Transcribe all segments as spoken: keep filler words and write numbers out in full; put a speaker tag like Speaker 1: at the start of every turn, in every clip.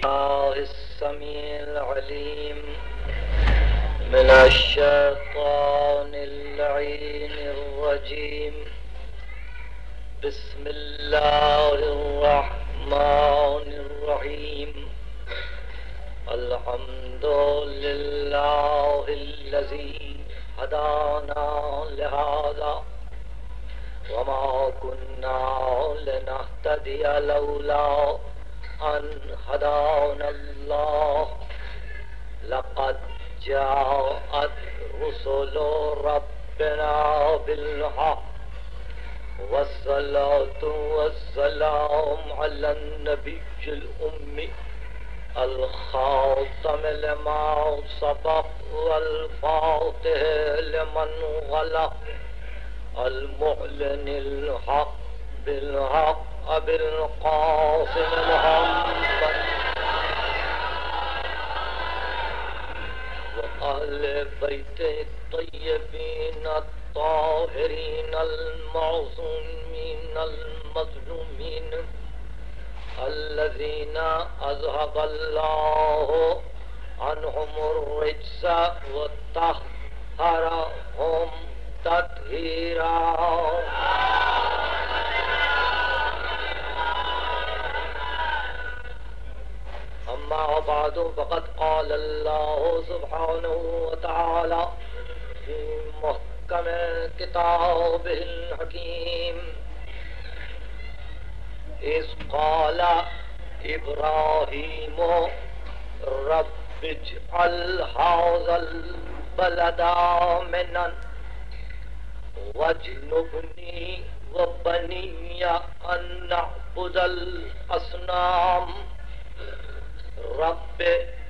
Speaker 1: الله السميع العليم من الشيطان اللعين الرجيم. بسم الله الرحمن الرحيم. الحمد لله الذي هدانا لهذا وما كنا لنهتدي لولا أن هدانا الله. لقد جاءت رسل ربنا بالحق والصلاة والسلام على النبي الأمي الخاتم لما سبق والفاتح لمن غلق المعلن الحق بالحق بالقاسم محمد وأهل بيته الطيبين الطاهرين المعصومين المظلومين الذين أذهب الله عنهم الرجس وطهرهم تطهيرا. أما بعد فقد قال الله سبحانه وتعالى في محكم كتابه الحكيم: إذ قال إبراهيم رب اجعل هذا البلد آمنا واجنبني وبني أن نعبد الأصنام. رب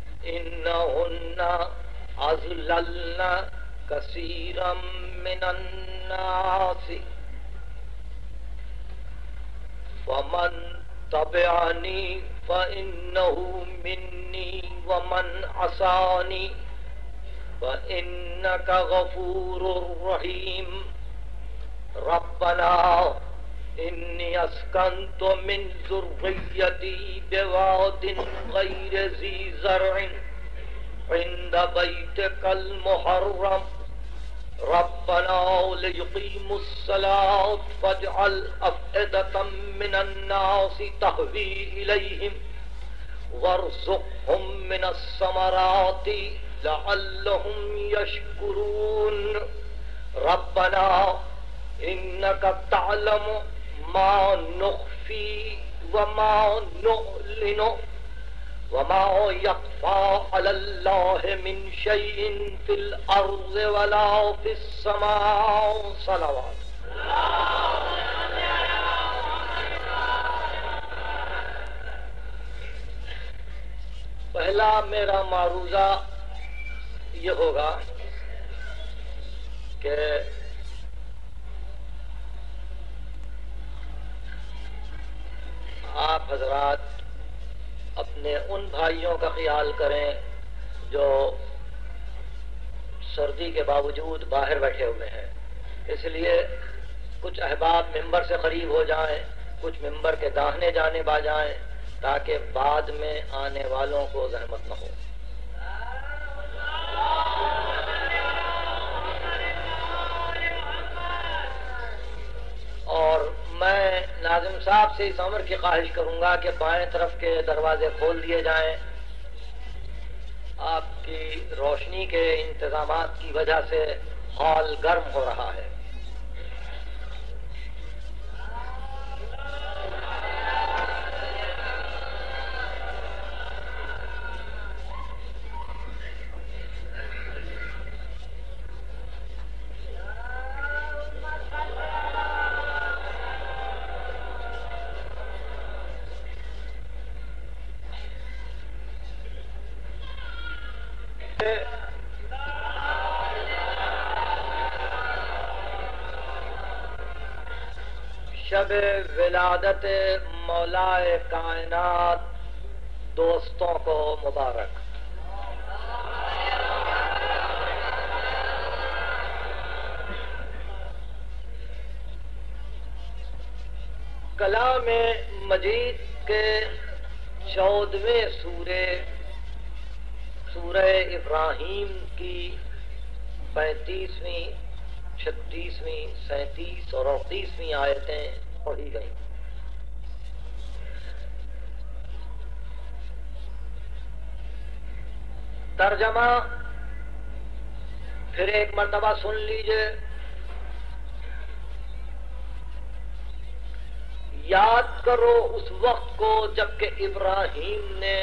Speaker 1: إنهن أضللن كثيرا من الناس فمن تبعني فإنه مني ومن عصاني فإنك غفور رحيم. ربنا إني أسكنت من ذريتي بواد غير ذي زرع عند بيتك المحرم ربنا ليقيموا الصلاة فاجعل أفئدة من الناس تهوي إليهم وارزقهم من الثمرات لعلهم يشكرون. ربنا إنك تعلم ما نخفي وما نعلن وما يخفى على الله من شيء في الأرض ولا في السماء. صلوات. پہلا میرا معروضہ یہ ہوگا کہ آپ حضرات اپنے ان بھائیوں کا خیال کریں جو سردی کے باوجود باہر بیٹھے ہوئے ہیں. اس لیے کچھ احباب ممبر سے قریب ہو جائیں، کچھ ممبر کے داہنے جانب آ جائیں تاکہ بعد میں آنے والوں کو زحمت نہ ہو. اور میں ناظم صاحب سے اس امر کی خواہش کروں گا کہ بائیں طرف کے دروازے کھول دیے جائیں. آپ کی روشنی کے انتظامات کی وجہ سے ہال گرم ہو رہا ہے. شب ولادت مولا کائنات دوستوں کو مبارک. کلام مجید کے چودہویں سورے سورہ ابراہیم کی پینتیسویں، چھتیسویں، سینتیس اور اڑتیسویں آیتیں پڑھی گئیں۔ ترجمہ پھر ایک مرتبہ سن لیجئے۔ یاد کرو اس وقت کو جب کہ ابراہیم نے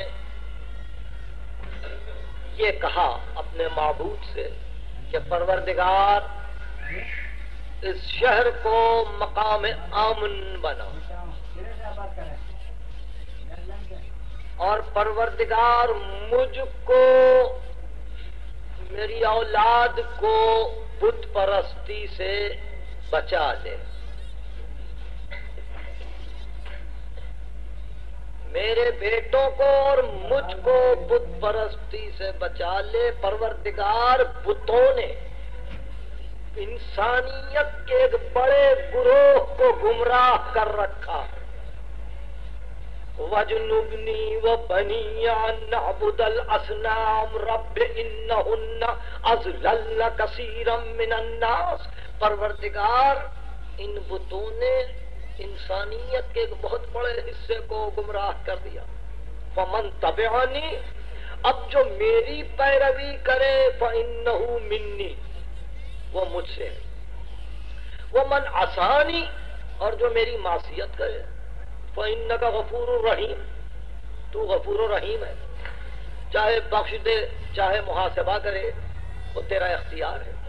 Speaker 1: یہ کہا اپنے معبود سے کہ پروردگار اس شہر کو مقام امن بنا، اور پروردگار مجھ کو، میری اولاد کو بت پرستی سے بچا دے، میرے بیٹوں کو اور مجھ کو بت پرستی سے بچا لے۔ پروردگار بتوں نے انسانیت کے ایک بڑے گروہ کو گمراہ کر رکھا۔ وَجْنُبْنِي وَبَنِيَّ أَن نَّعْبُدَ الْأَصْنَامَ رَبِّ إِنَّهُنَّ أَضْلَلْنَ كَثِيرًا مِّنَ النَّاسِ۔ پروردگار ان بتوں نے انسانیت کے ایک بہت بڑے حصے کو گمراہ کر دیا۔ فَمَن تَبِعَنِي، اب جو میری پیروی کرے فَإِنَّهُ مِنِّي، وہ مجھ سے ہے۔ وَمَن عَصَانِي، اور جو میری معصیت کرے فَإِنَّكَ غَفُورٌ رَحِيمٌ، تو غفور و رحیم ہے، چاہے بخش دے چاہے محاسبہ کرے، وہ تیرا اختیار ہے۔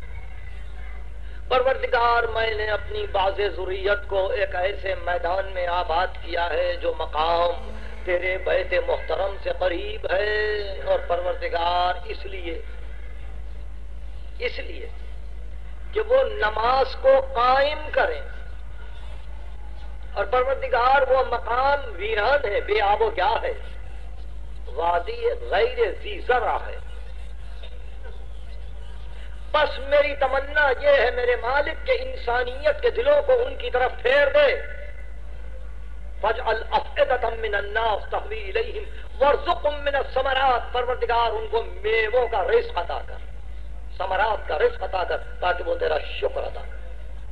Speaker 1: پروردگار میں نے اپنی بعض ذریت کو ایک ایسے میدان میں آباد کیا ہے جو مقام تیرے بیت محترم سے قریب ہے، اور پروردگار اس لیے اس لیے کہ وہ نماز کو قائم کریں، اور پروردگار وہ مقام ویران ہے، بے آب و گیا ہے، وادی غیر ذی زرع ہے۔ بس میری تمنا یہ ہے میرے مالک کہ انسانیت کے دلوں کو ان کی طرف پھیر دے۔ فَاجْعَلْ أَفْئِدَةً مِّنَ النَّاسِ تَهْوِي إِلَيْهِمْ وَارْزُقْهُم مِّنَ الثَّمَرَاتِ، پروردگار ان کو میووں کا رزق عطا کر، ثمرات کا رزق عطا کر، تاکہ وہ تیرا شکر ادا کر۔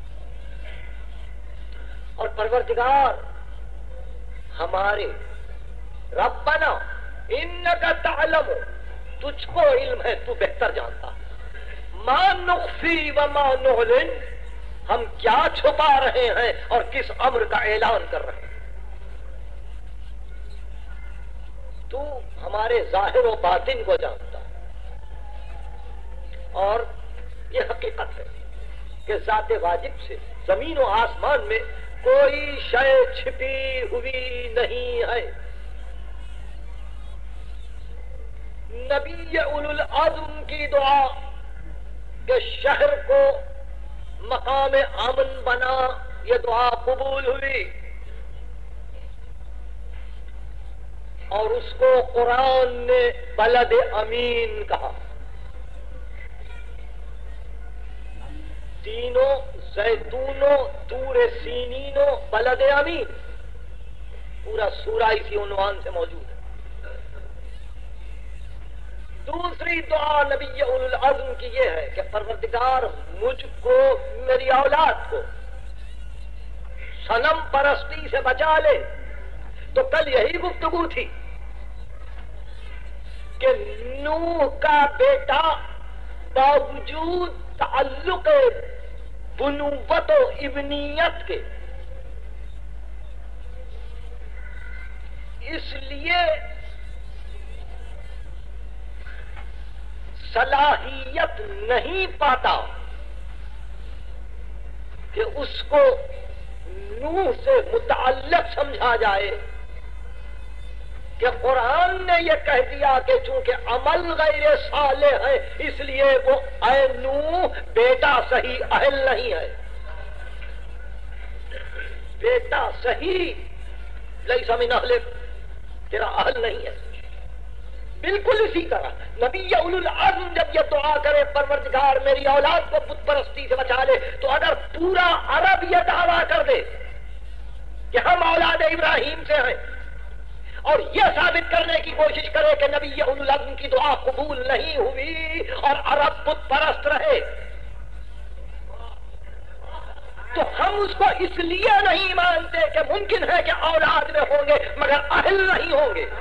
Speaker 1: اور پروردگار ہمارے ربنا انک تعلم، تجھ کو علم ہے، تو بہتر جانتا، ما نخفی وما نعلن، ہم کیا چھپا رہے ہیں اور کس امر کا اعلان کر رہے ہیں۔ تو ہمارے ظاہر و باطن کو جانتا ہے، اور یہ حقیقت ہے کہ ذات واجب سے زمین و آسمان میں کوئی شے چھپی ہوئی نہیں ہے۔ نبی اولو العزم کی دعا کہ شہر کو مقام امن بنا، یہ دعا قبول ہوئی، اور اس کو قرآن نے بلد امین کہا۔ تینوں زیتونوں، طور سینینوں، بلد امین، پورا سورہ اسی عنوان سے موجود ہے۔ دوسری دعا نبی اولو العزم کی یہ ہے کہ پروردگار مجھ کو، میری اولاد کو صنم پرستی سے بچا لے۔ تو کل یہی گفتگو تھی کہ نوح کا بیٹا باوجود تعلق بنوت و ابنیت کے اس لیے صلاحیت نہیں پاتا کہ اس کو نوح سے متعلق سمجھا جائے، کہ قرآن نے یہ کہہ دیا کہ چونکہ عمل غیر صالح ہے اس لیے وہ اے نوح بیٹا صحیح اہل نہیں ہے، بیٹا صحیح لیس من اہلک، تیرا اہل نہیں ہے۔ بالکل اسی طرح نبی اولو العزم جب یہ دعا کرے پروردگار میری اولاد کو بت پرستی سے بچا لے، تو اگر پورا عرب یہ دعویٰ کر دے کہ ہم اولاد ابراہیم سے ہیں، اور یہ ثابت کرنے کی کوشش کرے کہ نبی اولو العزم کی دعا قبول نہیں ہوئی اور عرب بت پرست رہے، تو ہم اس کو اس لیے نہیں مانتے کہ ممکن ہے کہ اولاد میں ہوں گے مگر اہل نہیں ہوں گے۔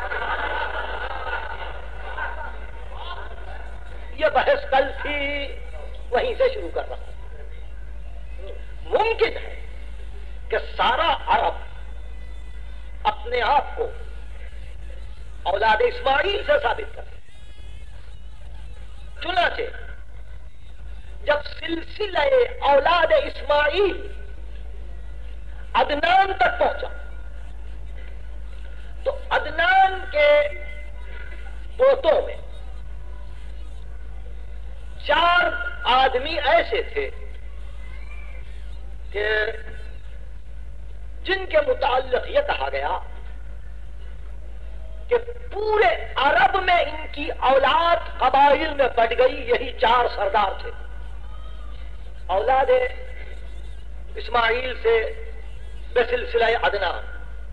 Speaker 1: یہ بحث کل تھی، وہیں سے شروع کر رہا ہوں۔ ممکن ہے کہ سارا عرب اپنے آپ کو اولاد اسماعیل سے ثابت کرے، چنانچہ جب سلسلہ اولاد اسماعیل عدنان تک پہنچا تو عدنان کے پوتوں میں چار آدمی ایسے تھے کہ جن کے متعلق یہ کہا گیا کہ پورے عرب میں ان کی اولاد قبائل میں بٹ گئی، یہی چار سردار تھے۔ اولاد اسماعیل سے بسلسلہ عدنان،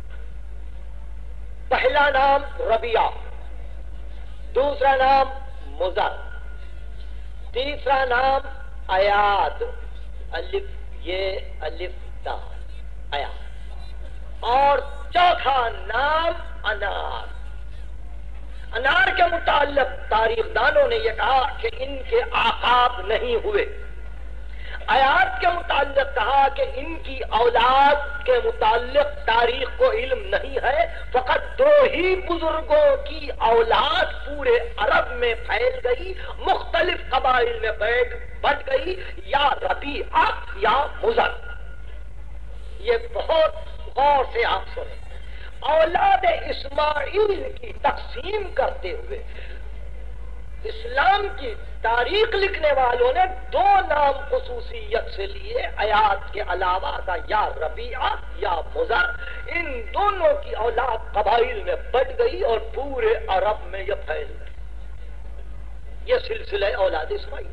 Speaker 1: پہلا نام ربیعہ، دوسرا نام مضر، تیسرا نام ایاد، الف یہ الف تا ایاد، اور چوتھا نام انار۔ انار کے متعلق تاریخ دانوں نے یہ کہا کہ ان کے آقاب نہیں ہوئے۔ آیات کے متعلق کہا کہ ان کی اولاد کے متعلق تاریخ کو علم نہیں ہے، فقط دو ہی بزرگوں کی اولاد پورے عرب میں پھیل گئی، مختلف قبائل میں بیٹھ بٹ گئی، یا ربیعہ یا مضر۔ یہ بہت غور سے آپ سنیں۔ اولاد اسماعیل کی تقسیم کرتے ہوئے اسلام کی تاریخ لکھنے والوں نے دو نام خصوصیت سے لیے ایاد کے علاوہ کا، یا ربیعہ یا مضر۔ ان دونوں کی اولاد قبائل میں بٹ گئی اور پورے عرب میں یہ پھیل گئی۔ یہ سلسلہ اولاد اسماعیل۔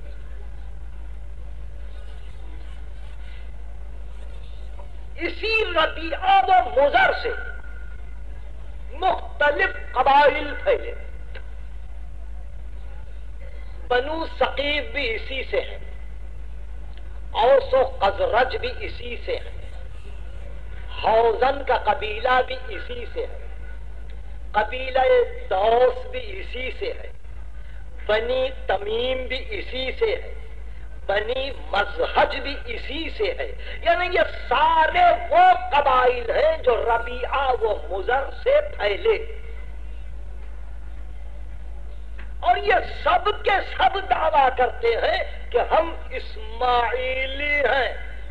Speaker 1: اسی ربیعہ و مضر سے مختلف قبائل پھیلے۔ بنو ثقیف بھی اسی سے ہیں، اوس و خزرج بھی اسی سے ہیں، حوزن کا قبیلہ بھی اسی سے ہے، قبیلہ دوس بھی اسی سے ہے، بنی تمیم بھی اسی سے ہے، بنی مزہج بھی اسی سے ہے۔ یعنی یہ سارے وہ قبائل ہیں جو ربیعہ و مضر سے پھیلے، اور یہ سب کے سب دعویٰ کرتے ہیں کہ ہم اسماعیلی ہیں،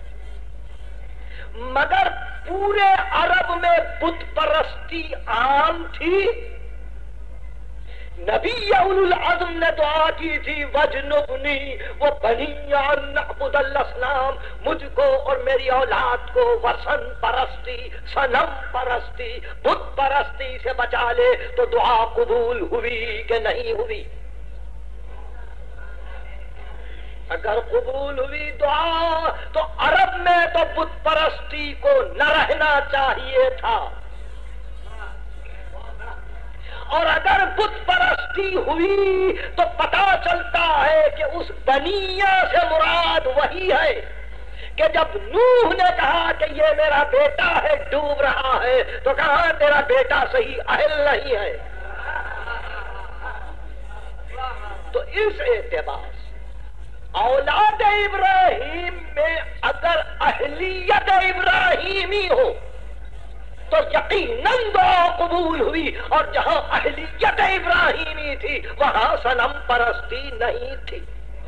Speaker 1: مگر پورے عرب میں بت پرستی عام تھی۔ نبی اولو العزم نے دعا کی تھی وجنبنی و بنی ان نعبد الاصنام، مجھ کو اور میری اولاد کو وثن پرستی، صنم پرستی، بت پرستی سے بچا لے۔ تو دعا قبول ہوئی کہ نہیں ہوئی؟ اگر قبول ہوئی دعا تو عرب میں تو بت پرستی کو نہ رہنا چاہیے تھا، اور اگر بت پرستی ہوئی تو پتا چلتا ہے کہ اس بنیہ سے مراد وہی ہے کہ جب نوح نے کہا کہ یہ میرا بیٹا ہے ڈوب رہا ہے، تو کہا تیرا بیٹا صحیح اہل نہیں ہے۔ تو اس اعتبار سے اولاد ابراہیم میں اگر اہلیت ابراہیمی ہو تو یقیناً دعا قبول ہوئی، اور جہاں اہلیت ابراہیمی تھی وہاں صنم پرستی نہیں تھی۔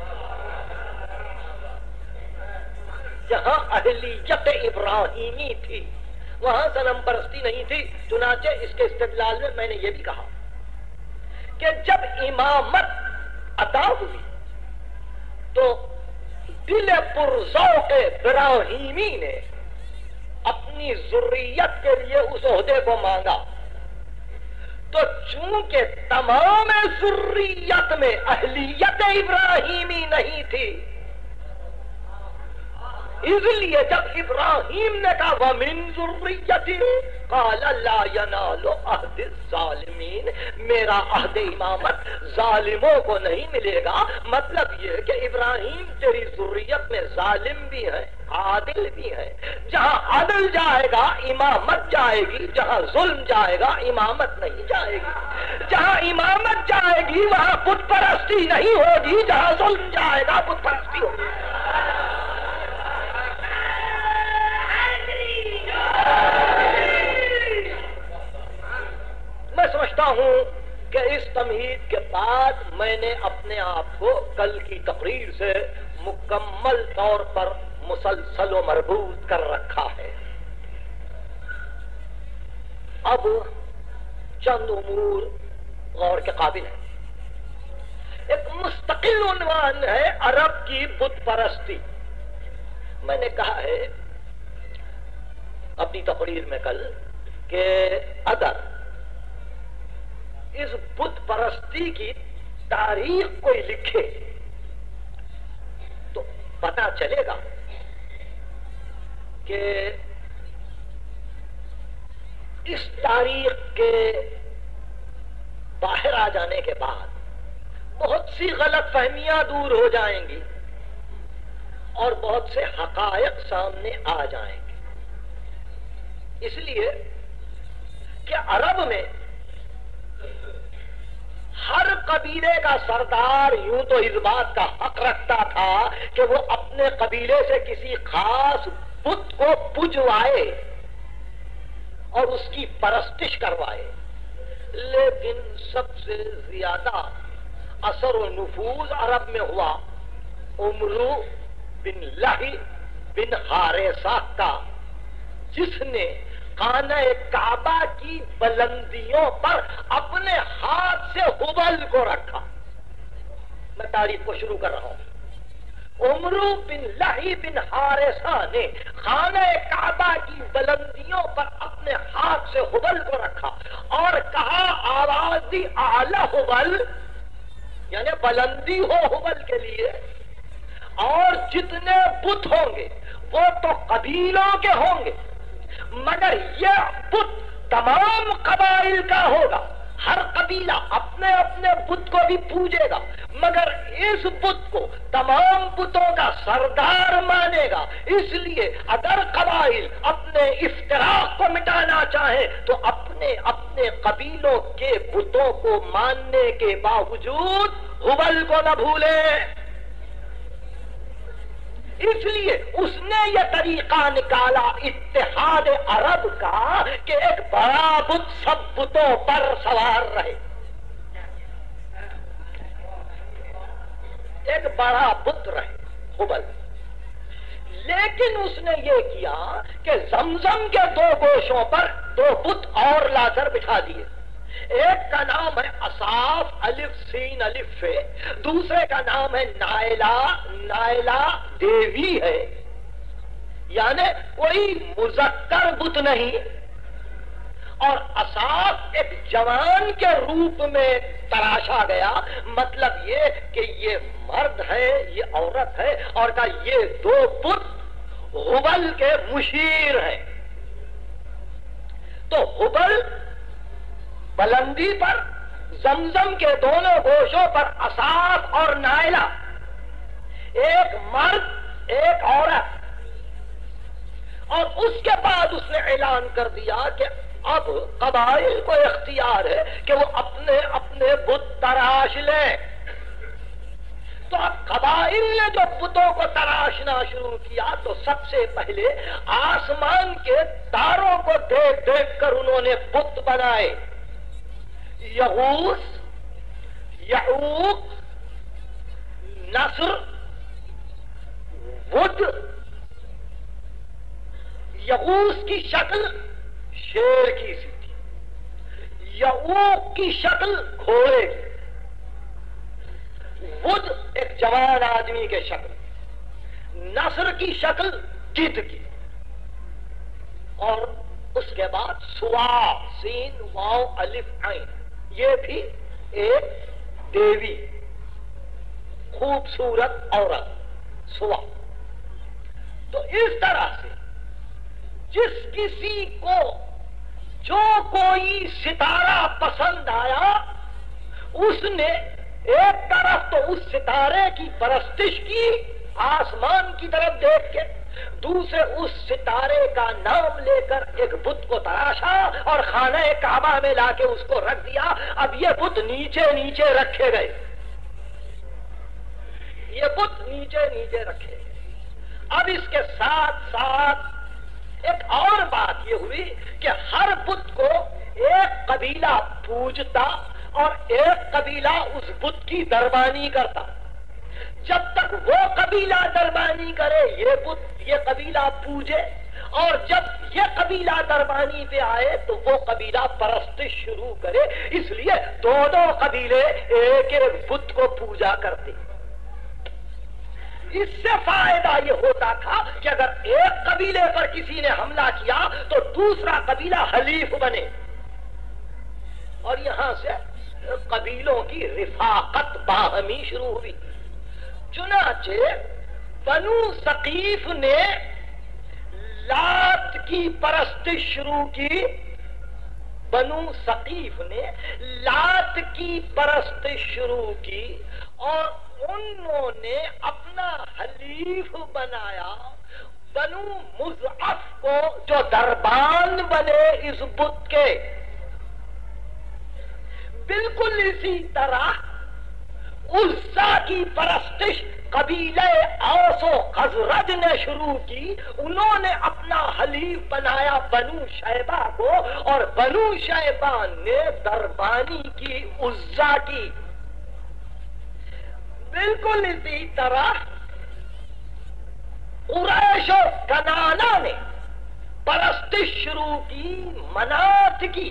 Speaker 1: جہاں اہلیت ابراہیمی تھی وہاں صنم پرستی نہیں تھی۔ چنانچہ اس کے استدلال میں میں نے یہ بھی کہا کہ جب امامت عطا ہوئی تو دل پرذوق ابراہیمی نے اپنی ذریت کے لیے اس عہدے کو مانگا، تو چونکہ تمام ذریت میں اہلیت ابراہیمی نہیں تھی، اس لیے جب ابراہیم نے کہا وَمِن ذُرِّيَّتِهِ قَالَ لَا يَنَالُ عَهْدِ الظَّالِمِينَ، میرا عہد امامت ظالموں کو نہیں ملے گا، مطلب یہ کہ ابراہیم تیری ذریت میں ظالم بھی ہے عادل بھی ہے، جہاں عدل جائے گا امامت جائے گی، جہاں ظلم جائے گا امامت نہیں جائے گی، جہاں امامت جائے گی وہاں بت پرستی نہیں ہوگی، جہاں ظلم جائے گا بت پرستی ہوگی۔ میں سمجھتا ہوں کہ اس تمہید کے بعد میں نے اپنے آپ کو کل کی تقریر سے مکمل طور پر مسلسل و مربوط کر رکھا ہے۔ اب چند امور غور کے قابل ہیں۔ ایک مستقل عنوان ہے عرب کی بت پرستی۔ میں نے کہا ہے اپنی تقریر میں کل کہ اگر اس بت پرستی کی تاریخ کوئی لکھے تو پتا چلے گا کہ اس تاریخ کے باہر آ جانے کے بعد بہت سی غلط فہمیاں دور ہو جائیں گی اور بہت سے حقائق سامنے آ جائیں گے، اس لیے کہ عرب میں ہر قبیلے کا سردار یوں تو اس بات کا حق رکھتا تھا کہ وہ اپنے قبیلے سے کسی خاص بت کو پجوائے اور اس کی پرستش کروائے، لیکن سب سے زیادہ اثر و نفوذ عرب میں ہوا عمرو بن لہی بن حارثہ کا، جس نے خانہ کعبہ کی بلندیوں پر اپنے ہاتھ سے حبل کو رکھا۔ میں تاریخ کو شروع کر رہا ہوں۔ عمرو بن لہی بن حارثہ نے خانہ کعبہ کی بلندیوں پر اپنے ہاتھ سے حبل کو رکھا اور کہا آواز دی اعلی حبل، یعنی بلندی ہو حبل کے لیے، اور جتنے بت ہوں گے وہ تو قبیلوں کے ہوں گے، مگر یہ بت تمام قبائل کا ہوگا، ہر قبیلہ اپنے اپنے بت کو بھی پوجے گا، مگر اس بت کو تمام بتوں کا سردار مانے گا۔ اس لیے اگر قبائل اپنے افتراق کو مٹانا چاہیں تو اپنے اپنے قبیلوں کے بتوں کو ماننے کے باوجود حبل کو نہ بھولیں۔ اس لیے اس نے یہ طریقہ نکالا اتحاد عرب کا کہ ایک بڑا بت سب بتوں پر سوار رہے، ایک بڑا بت رہے حبل، لیکن اس نے یہ کیا کہ زمزم کے دو گوشوں پر دو بت اور لا کر بٹھا دیے، ایک کا نام ہے اصاف الف سین الف فے، دوسرے کا نام ہے نائلہ نائلہ دیوی ہے، یعنی کوئی مذکر بت نہیں، اور اصاف ایک جوان کے روپ میں تراشا گیا، مطلب یہ کہ یہ مرد ہے یہ عورت ہے، اور کہا یہ دو بت حبل کے مشیر ہیں۔ تو حبل بلندی پر، زمزم کے دونوں گوشوں پر اصاف اور نائلہ، ایک مرد ایک عورت، اور اس کے بعد اس نے اعلان کر دیا کہ اب قبائل کو اختیار ہے کہ وہ اپنے اپنے بت تراش لیں۔ تو اب قبائل نے جو بتوں کو تراشنا شروع کیا تو سب سے پہلے آسمان کے تاروں کو دیکھ دیکھ کر انہوں نے بت بنائے، یغوث، یعوق، نصر، ود۔ یغوث کی شکل شیر کی سی تھی، یعوق کی شکل گھوڑے کی، ود ایک جوان آدمی کے شکل، نصر کی شکل گدھ کی، اور اس کے بعد سوا، سین واو الف عین، یہ بھی ایک دیوی خوبصورت عورت سوا۔ تو اس طرح سے جس کسی کو جو کوئی ستارہ پسند آیا اس نے ایک طرف تو اس ستارے کی پرستش کی آسمان کی طرف دیکھ کے، دوسرے اس ستارے کا نام لے کر ایک بت کو تراشا اور خانہ کعبہ میں لا کے اس کو رکھ دیا۔ اب یہ بت نیچے نیچے رکھے گئے، یہ بت نیچے نیچے رکھے گئے۔ اب اس کے ساتھ ساتھ ایک اور بات یہ ہوئی کہ ہر بت کو ایک قبیلہ پوجتا اور ایک قبیلہ اس بت کی دربانی کرتا۔ جب تک وہ قبیلہ دربانی کرے یہ بت یہ قبیلہ پوجے، اور جب یہ قبیلہ دربانی پہ آئے تو وہ قبیلہ پرستش شروع کرے۔ اس لیے دونوں قبیلے ایک ایک بت کو پوجا کرتے۔ اس سے فائدہ یہ ہوتا تھا کہ اگر ایک قبیلے پر کسی نے حملہ کیا تو دوسرا قبیلہ حلیف بنے، اور یہاں سے قبیلوں کی رفاقت باہمی شروع ہوئی۔ چنانچہ بنو ثقیف نے لات کی پرستش شروع کی، بنو ثقیف نے لات کی پرستش شروع کی اور انہوں نے اپنا حلیف بنایا بنو مضعف کو، جو دربان بنے اس بت کے۔ بالکل اسی طرح عزا کی پرستش قبیلہ اوس و خزرج نے شروع کی، انہوں نے اپنا حلیف بنایا بنو شیبہ کو، اور بنو شیبہ نے دربانی کی عزا کی۔ بالکل اسی طرح قریش و کنانہ نے پرستش شروع کی منات کی،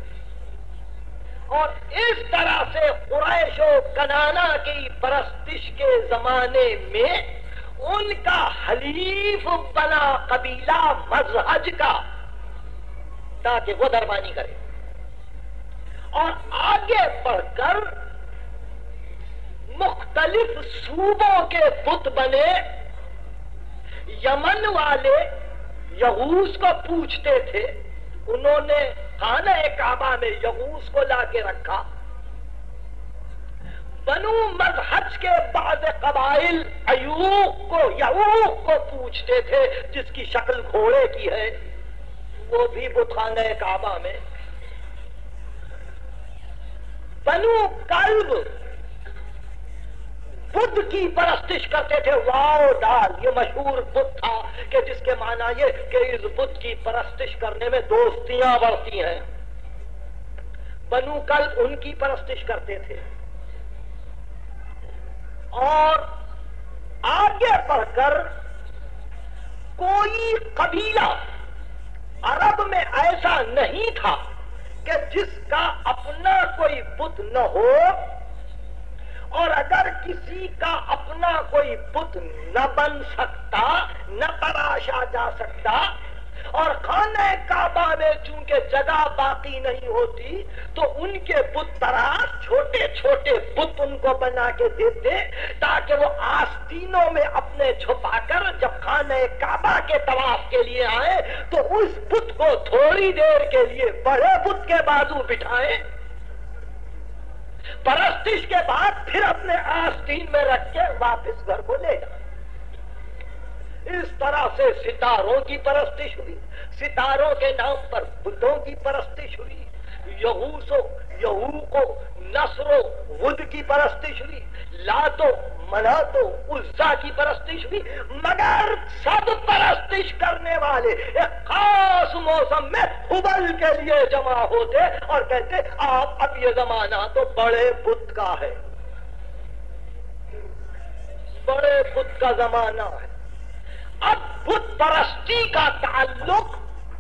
Speaker 1: اور اس طرح سے قریش و کنانہ کی پرستش کے زمانے میں ان کا حلیف بنا قبیلہ مزہج کا، تاکہ وہ دربانی کرے۔ اور آگے بڑھ کر مختلف صوبوں کے بت بنے۔ یمن والے یغوث کو پوچھتے تھے، انہوں نے خانہ کعبہ میں یغوث کو لا کے رکھا۔ بنو مزہج کے بعض قبائل ایوق کو یعوق کو پوچھتے تھے، جس کی شکل گھوڑے کی ہے، وہ بھی بت خانہ کعبہ میں۔ بنو کلب بدھ کی پرستش کرتے تھے، واو ڈال، یہ مشہور بت تھا کہ جس کے معنی یہ کہ اس بت کی پرستش کرنے میں دوستیاں بڑھتی ہیں۔ بنو کلب ان کی پرستش کرتے تھے۔ اور آگے بڑھ کر کوئی قبیلہ عرب میں ایسا نہیں تھا کہ جس کا اپنا کوئی بت نہ ہو، اور اگر کسی کا اپنا کوئی بت نہ بن سکتا، نہ تراشا جا سکتا، اور خانہ کعبہ میں چونکہ جگہ باقی نہیں ہوتی تو ان کے بت تراش چھوٹے چھوٹے بت ان کو بنا کے دیتے، تاکہ وہ آستینوں میں اپنے چھپا کر جب خانہ کعبہ کے طواف کے لیے آئے تو اس بت کو تھوڑی دیر کے لیے بڑے بت کے بازو بٹھائیں، پرستش کے بعد پھر اپنے آستین میں رکھ کے واپس گھر کو لے جائیں۔ اس طرح سے ستاروں کی پرستش ہوئی، ستاروں کے نام پر بتوں کی پرستش ہوئی، یغوث و یعوق و نصر و ود کی پرستش ہوئی، لات و منات و عزا کی پرستش ہوئی، مگر سب پرستش کرنے والے ایک خاص موسم میں حبل کے لیے جمع ہوتے اور کہتے آپ اب یہ زمانہ تو بڑے بت کا ہے، بڑے بت کا زمانہ ہے۔ اب بت پرستی کا تعلق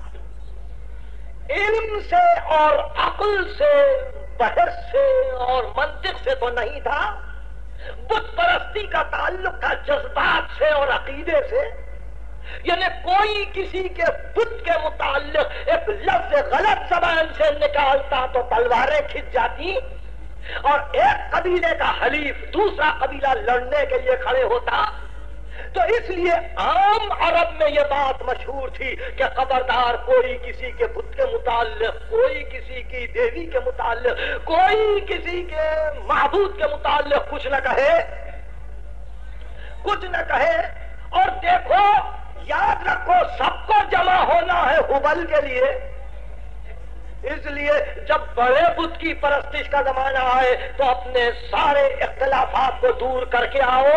Speaker 1: علم سے اور عقل سے، بحث سے اور منطق سے تو نہیں تھا، بت پرستی کا تعلق تھا جذبات سے اور عقیدے سے۔ یعنی کوئی کسی کے بت کے متعلق ایک لفظ غلط زبان سے نکالتا تو تلواریں کھنچ جاتی، اور ایک قبیلے کا حلیف دوسرا قبیلہ لڑنے کے لیے کھڑے ہوتا، تو اس لیے عام عرب میں یہ بات مشہور تھی کہ خبردار کوئی کسی کے بت کے متعلق، کوئی کسی کی دیوی کے متعلق، کوئی کسی کے معبود کے متعلق کچھ نہ کہے، کچھ نہ کہے۔ اور دیکھو، یاد رکھو، سب کو جمع ہونا ہے ہبل کے لیے، اس لیے جب بڑے بت کی پرستش کا زمانہ آئے تو اپنے سارے اختلافات کو دور کر کے آؤ،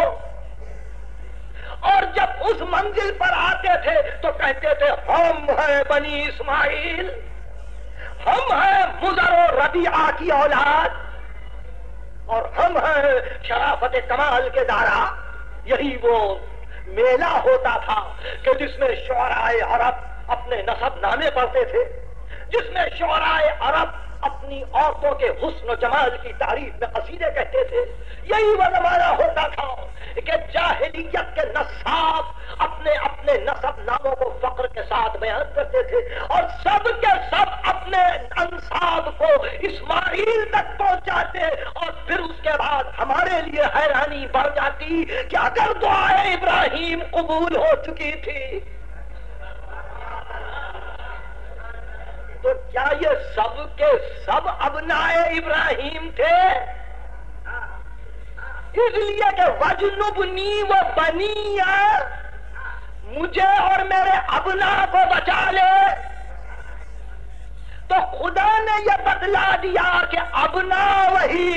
Speaker 1: اور جب اس منزل پر آتے تھے تو کہتے تھے ہم ہیں بنی اسماعیل، ہم ہیں مضر و ربیعہ کی اولاد، اور ہم ہیں شرافت کمال کے دارا۔ یہی وہ میلہ ہوتا تھا کہ جس میں شعراء عرب اپنے نسب نامے پڑھتے تھے، جس میں شعراء عرب اپنی عورتوں کے حسن و جمال کی تعریف میں قصیدے کہتے تھے۔ یہی وہ زمانہ ہوتا تھا کہ جاہلیت کے نصاب اپنے اپنے نسب ناموں کو فخر کے ساتھ بیان کرتے تھے، اور سب کے سب اپنے انساب کو اسماعیل تک پہنچاتے، اور پھر اس کے بعد ہمارے لیے حیرانی بڑھ جاتی کہ اگر دعائے ابراہیم قبول ہو چکی تھی تو کیا یہ سب کے سب ابنائے ابراہیم تھے؟ اس لیے کہ وجنبنی و بنی، مجھے اور میرے ابنا کو بچا لے، تو خدا نے یہ بتلا دیا کہ ابنا وہی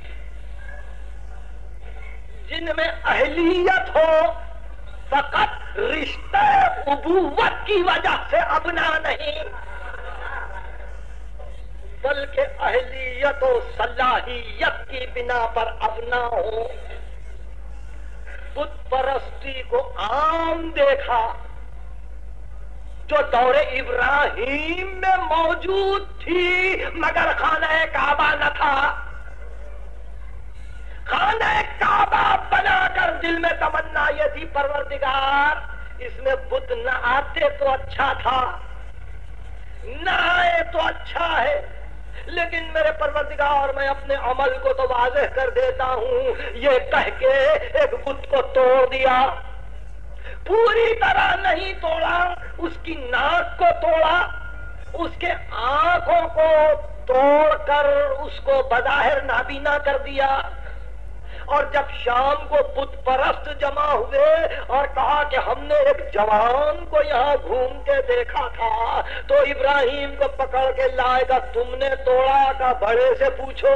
Speaker 1: جن میں اہلیت ہو، فقط رشتہ ابوت کی وجہ سے ابنا نہیں، بلکہ اہلیت و صلاحیت کی بنا پر ابنا ہو۔ بت پرستی کو عام دیکھا جو دور ابراہیم میں موجود تھی، مگر خانہ کعبہ نہ تھا۔ خانہ کعبہ بنا کر دل میں تمنا یہ تھی پروردگار اس میں بت نہ آتے تو اچھا تھا، نہ آئے تو اچھا ہے، لیکن میرے پروردگار میں اپنے عمل کو تو واضح کر دیتا ہوں۔ یہ کہہ کے ایک بت کو توڑ دیا، پوری طرح نہیں توڑا، اس کی ناک کو توڑا، اس کے آنکھوں کو توڑ کر اس کو بظاہر نابینا کر دیا۔ اور جب شام کو بت پرست جمع ہوئے اور کہا کہ ہم نے ایک جوان کو یہاں گھوم کے دیکھا تھا، تو ابراہیم کو پکڑ کے لائے گا، تم نے توڑا؟ کا بڑے سے پوچھو،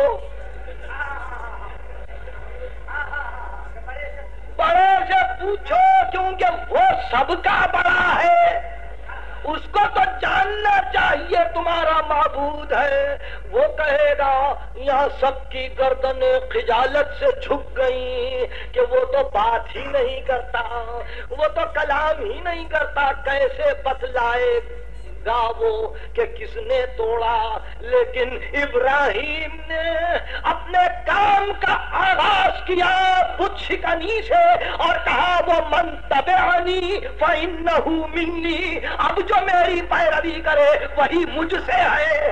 Speaker 1: بڑے سے پوچھو، کیونکہ وہ سب کا بڑا ہے، اس کو تو جاننا چاہیے تمہارا معبود ہے۔ وہ کہے گا یہاں سب کی گردنیں خجالت سے جھک گئی کہ وہ تو بات ہی نہیں کرتا، وہ تو کلام ہی نہیں کرتا، کیسے بتلائے گا وہ کہ کس نے توڑا؟ لیکن ابراہیم نے اپنے کام کا آغاز کیا بت شکنی سے اور کہا وہ من تبعنی فإنہ منی، اب جو میری پیروی کرے وہی مجھ سے ہے۔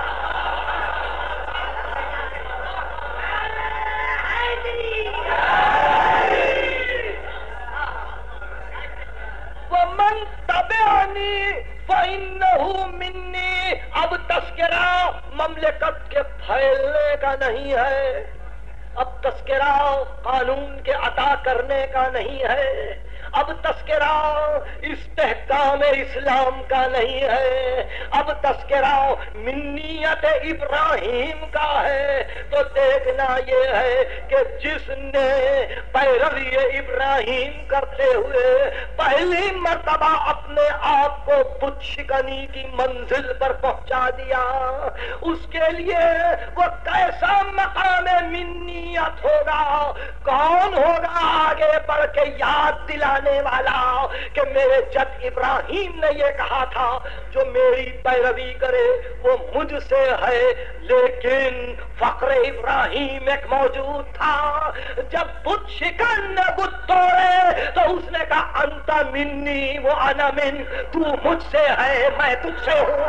Speaker 1: ومن تبعنی فإنہ منی، اب تذکرہ مملکت کے پھیلنے کا نہیں ہے، اب تذکرہ قانون کے عطا کرنے کا نہیں ہے، اب تذکرہ استحکام اسلام کا نہیں ہے، اب تذکرہ منیت ابراہیم کا ہے۔ تو دیکھنا یہ ہے کہ جس نے پیروی ابراہیم کرتے ہوئے پہلی مرتبہ اپنے آپ کو بت شکنی کی منزل پر پہنچا دیا، اس کے لیے وہ کیسا مقام منیت ہوگا؟ کون ہوگا آگے بڑھ کے یاد دلانے والا کہ میرے جد ابراہیم نے یہ کہا تھا جو میری پیروی کرے وہ مجھ سے ہے؟ لیکن فخر ابراہیم ایک موجود تھا، جب بت شکن نے بت توڑے تو اس نے کہا انت منی و انا من، تو مجھ سے ہے میں تجھ سے ہوں۔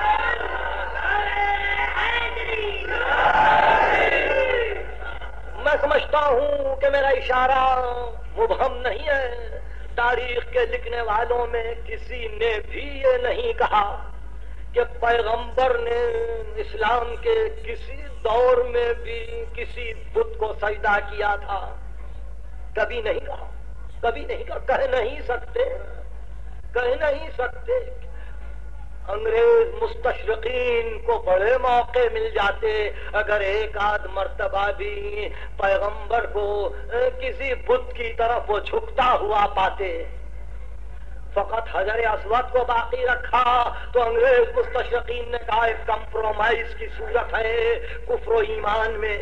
Speaker 1: میں سمجھتا ہوں کہ میرا اشارہ مبہم نہیں ہے. تاریخ کے لکھنے والوں میں کسی نے بھی یہ نہیں کہا کہ پیغمبر نے اسلام کے کسی دور میں بھی کسی بت کو سجدہ کیا تھا. کبھی نہیں کہا, کبھی نہیں کہا, کہہ نہیں سکتے, کہہ نہیں سکتے. انگریز مستشرقین کو بڑے موقع مل جاتے اگر ایک آدھ مرتبہ بھی پیغمبر کو کسی بت کی طرف وہ جھکتا ہوا پاتے. فقط حجر اسود کو باقی رکھا تو انگریز مستشرقین نے کہا ایک کمپرومائز کی صورت ہے کفر و ایمان میں.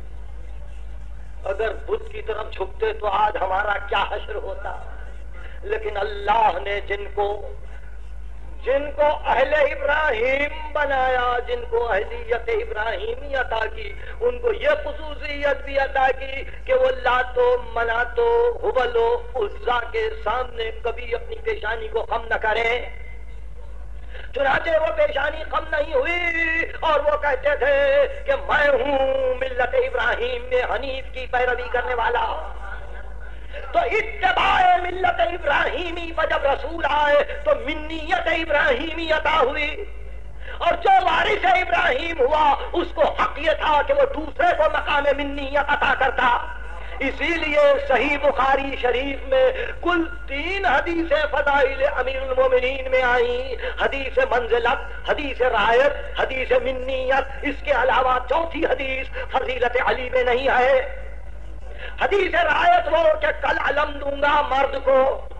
Speaker 1: اگر بت کی طرف جھکتے تو آج ہمارا کیا حشر ہوتا. لیکن اللہ نے جن کو جن کو اہل ابراہیم بنایا, جن کو اہلیت ابراہیمی عطا کی, ان کو یہ خصوصیت بھی عطا کی کہ وہ لاتو مناتو ہبل و عزا کے سامنے کبھی اپنی پیشانی کو خم نہ کریں. چنانچہ وہ پیشانی خم نہیں ہوئی اور وہ کہتے تھے کہ میں ہوں ملت ابراہیم میں حنیف کی پیروی کرنے والا. تو اتباع ملت ابراہیمی پر جب رسول آئے تو منیت ابراہیمی عطا ہوئی, اور جو وارث ابراہیم ہوا اس کو حق یہ تھا کہ وہ دوسرے کو مقام منیت عطا کرتا. اسی لیے صحیح بخاری شریف میں کل تین حدیثیں فضائل امیر المومنین میں آئیں. حدیث منزلت, حدیث رایت, حدیث منیت. اس کے علاوہ چوتھی حدیث فضیلت علی میں نہیں ہے. حدیث رایت وہ کہ کل علم دوں گا مرد کو.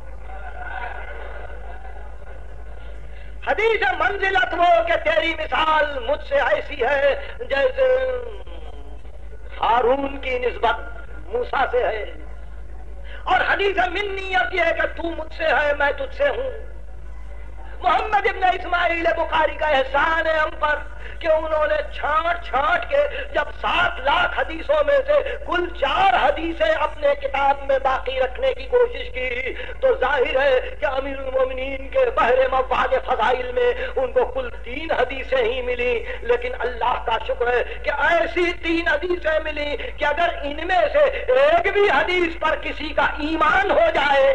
Speaker 1: حدیث منزلت وہ کہ تیری مثال مجھ سے ایسی ہے جیسے ہارون کی نسبت موسیٰ سے ہے. اور حدیث منیت یہ ہے کہ تو مجھ سے ہے میں تجھ سے ہوں. محمد ابن اسماعیل بخاری کا احسان ہے ہم پر کہ انہوں نے چھانٹ چھانٹ کے جب سات لاکھ حدیثوں میں سے کل چار حدیثیں اپنے کتاب میں باقی رکھنے کی کوشش کی تو ظاہر ہے کہ امیر المومنین کے بحر مواد فضائل میں ان کو کل تین حدیثیں ہی ملی. لیکن اللہ کا شکر ہے کہ ایسی تین حدیثیں ملی کہ اگر ان میں سے ایک بھی حدیث پر کسی کا ایمان ہو جائے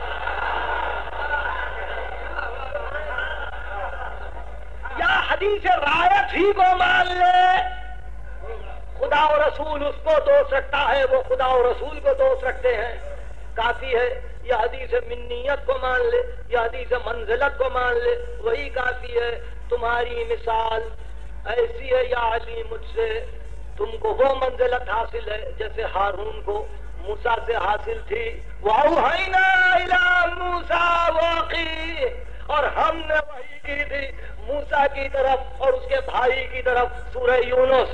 Speaker 1: یا حدیث رایت ہی کو مان لے, خدا و رسول اس کو دوست رکھتا ہے, وہ خدا و رسول کو دوست رکھتے ہیں, کافی ہے. یا حدیث منیت کو مان لے یا حدیث منزلت کو مان لے, وہی کافی ہے. تمہاری مثال ایسی ہے یا علی مجھ سے تم کو وہ منزلت حاصل ہے جیسے ہارون کو موسیٰ سے حاصل تھی. وَأَوْحَيْنَا إِلَىٰ مُوسَىٰ وَأَخِيهِ, اور ہم نے وحی کی تھی موسیٰ کی طرف اور اس کے بھائی کی طرف. سورہ یونس,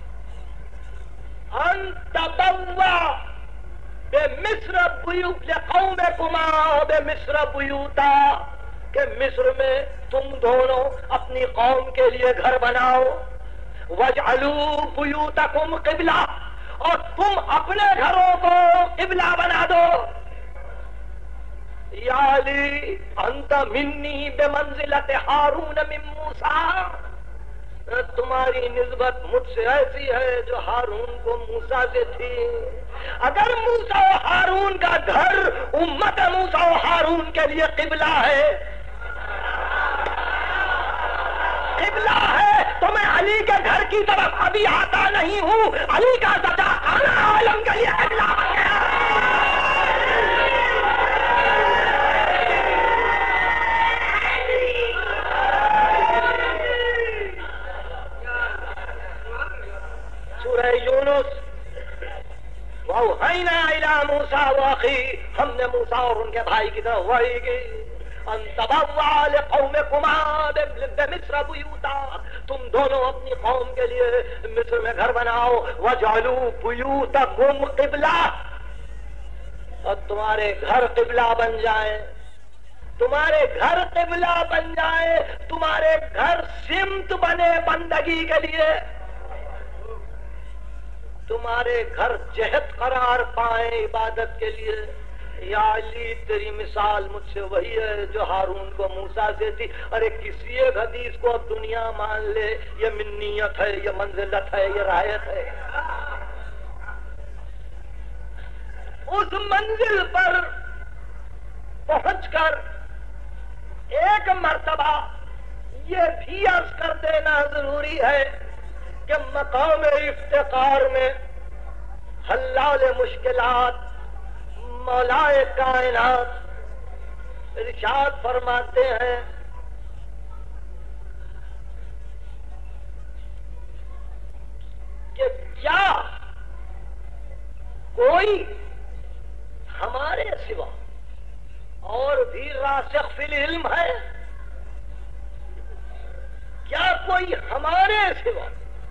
Speaker 1: ان تبوا بمصر بیوت لقومکما بمصر بیوتا, کہ مصر میں تم دونوں اپنی قوم کے لیے گھر بناؤ. وَاجْعَلُوا بُيُوتَكُمْ قِبْلَةً, اور تم اپنے گھروں کو قبلہ بنا دو. یا علی انت منی بمنزلت ہارون من موسیٰ, تمہاری نسبت مجھ سے ایسی ہے جو ہارون کو موسیٰ سے تھی. اگر موسیٰ و ہارون کا گھر امت موسیٰ و ہارون کے لیے قبلہ ہے قبلہ ہے تو میں علی کے گھر کی طرف ابھی آتا نہیں ہوں. علی کا زچا خانہ عالم کے لیے قبلہ بن گیا. سورہ یونس, وَأَوْحَيْنَا إِلَىٰ مُوسَىٰ وَأَخِيهِ, ہم نے موسیٰ اور ان کے بھائی کی طرف وحی کی. ان تبوا لقومکما بمصر بیوتا, تم دونوں اپنی قوم کے لیے مصر میں گھر بناؤ. وَاجْعَلُوا بُيُوتَكُمْ قِبْلَةً, اور تمہارے گھر قبلہ بن جائیں, تمہارے گھر قبلہ بن جائے, تمہارے گھر سمت بنے بندگی کے لیے, تمہارے گھر جہت قرار پائیں عبادت کے لیے. یا علی تیری مثال مجھ سے وہی ہے جو ہارون کو موسیٰ سے تھی. ارے کسی ایک حدیث کو اب دنیا مان لے, یہ منیت ہے, یہ منزلت ہے, یہ رایت ہے. اس منزل پر پہنچ کر ایک مرتبہ یہ بھی عرض کر دینا ضروری ہے کہ مقام افتقار میں حلال مشکلات مولائے کائنات ارشاد فرماتے ہیں کہ کیا کوئی ہمارے سوا اور بھی راسخ فی العلم ہے؟ کیا کوئی ہمارے سوا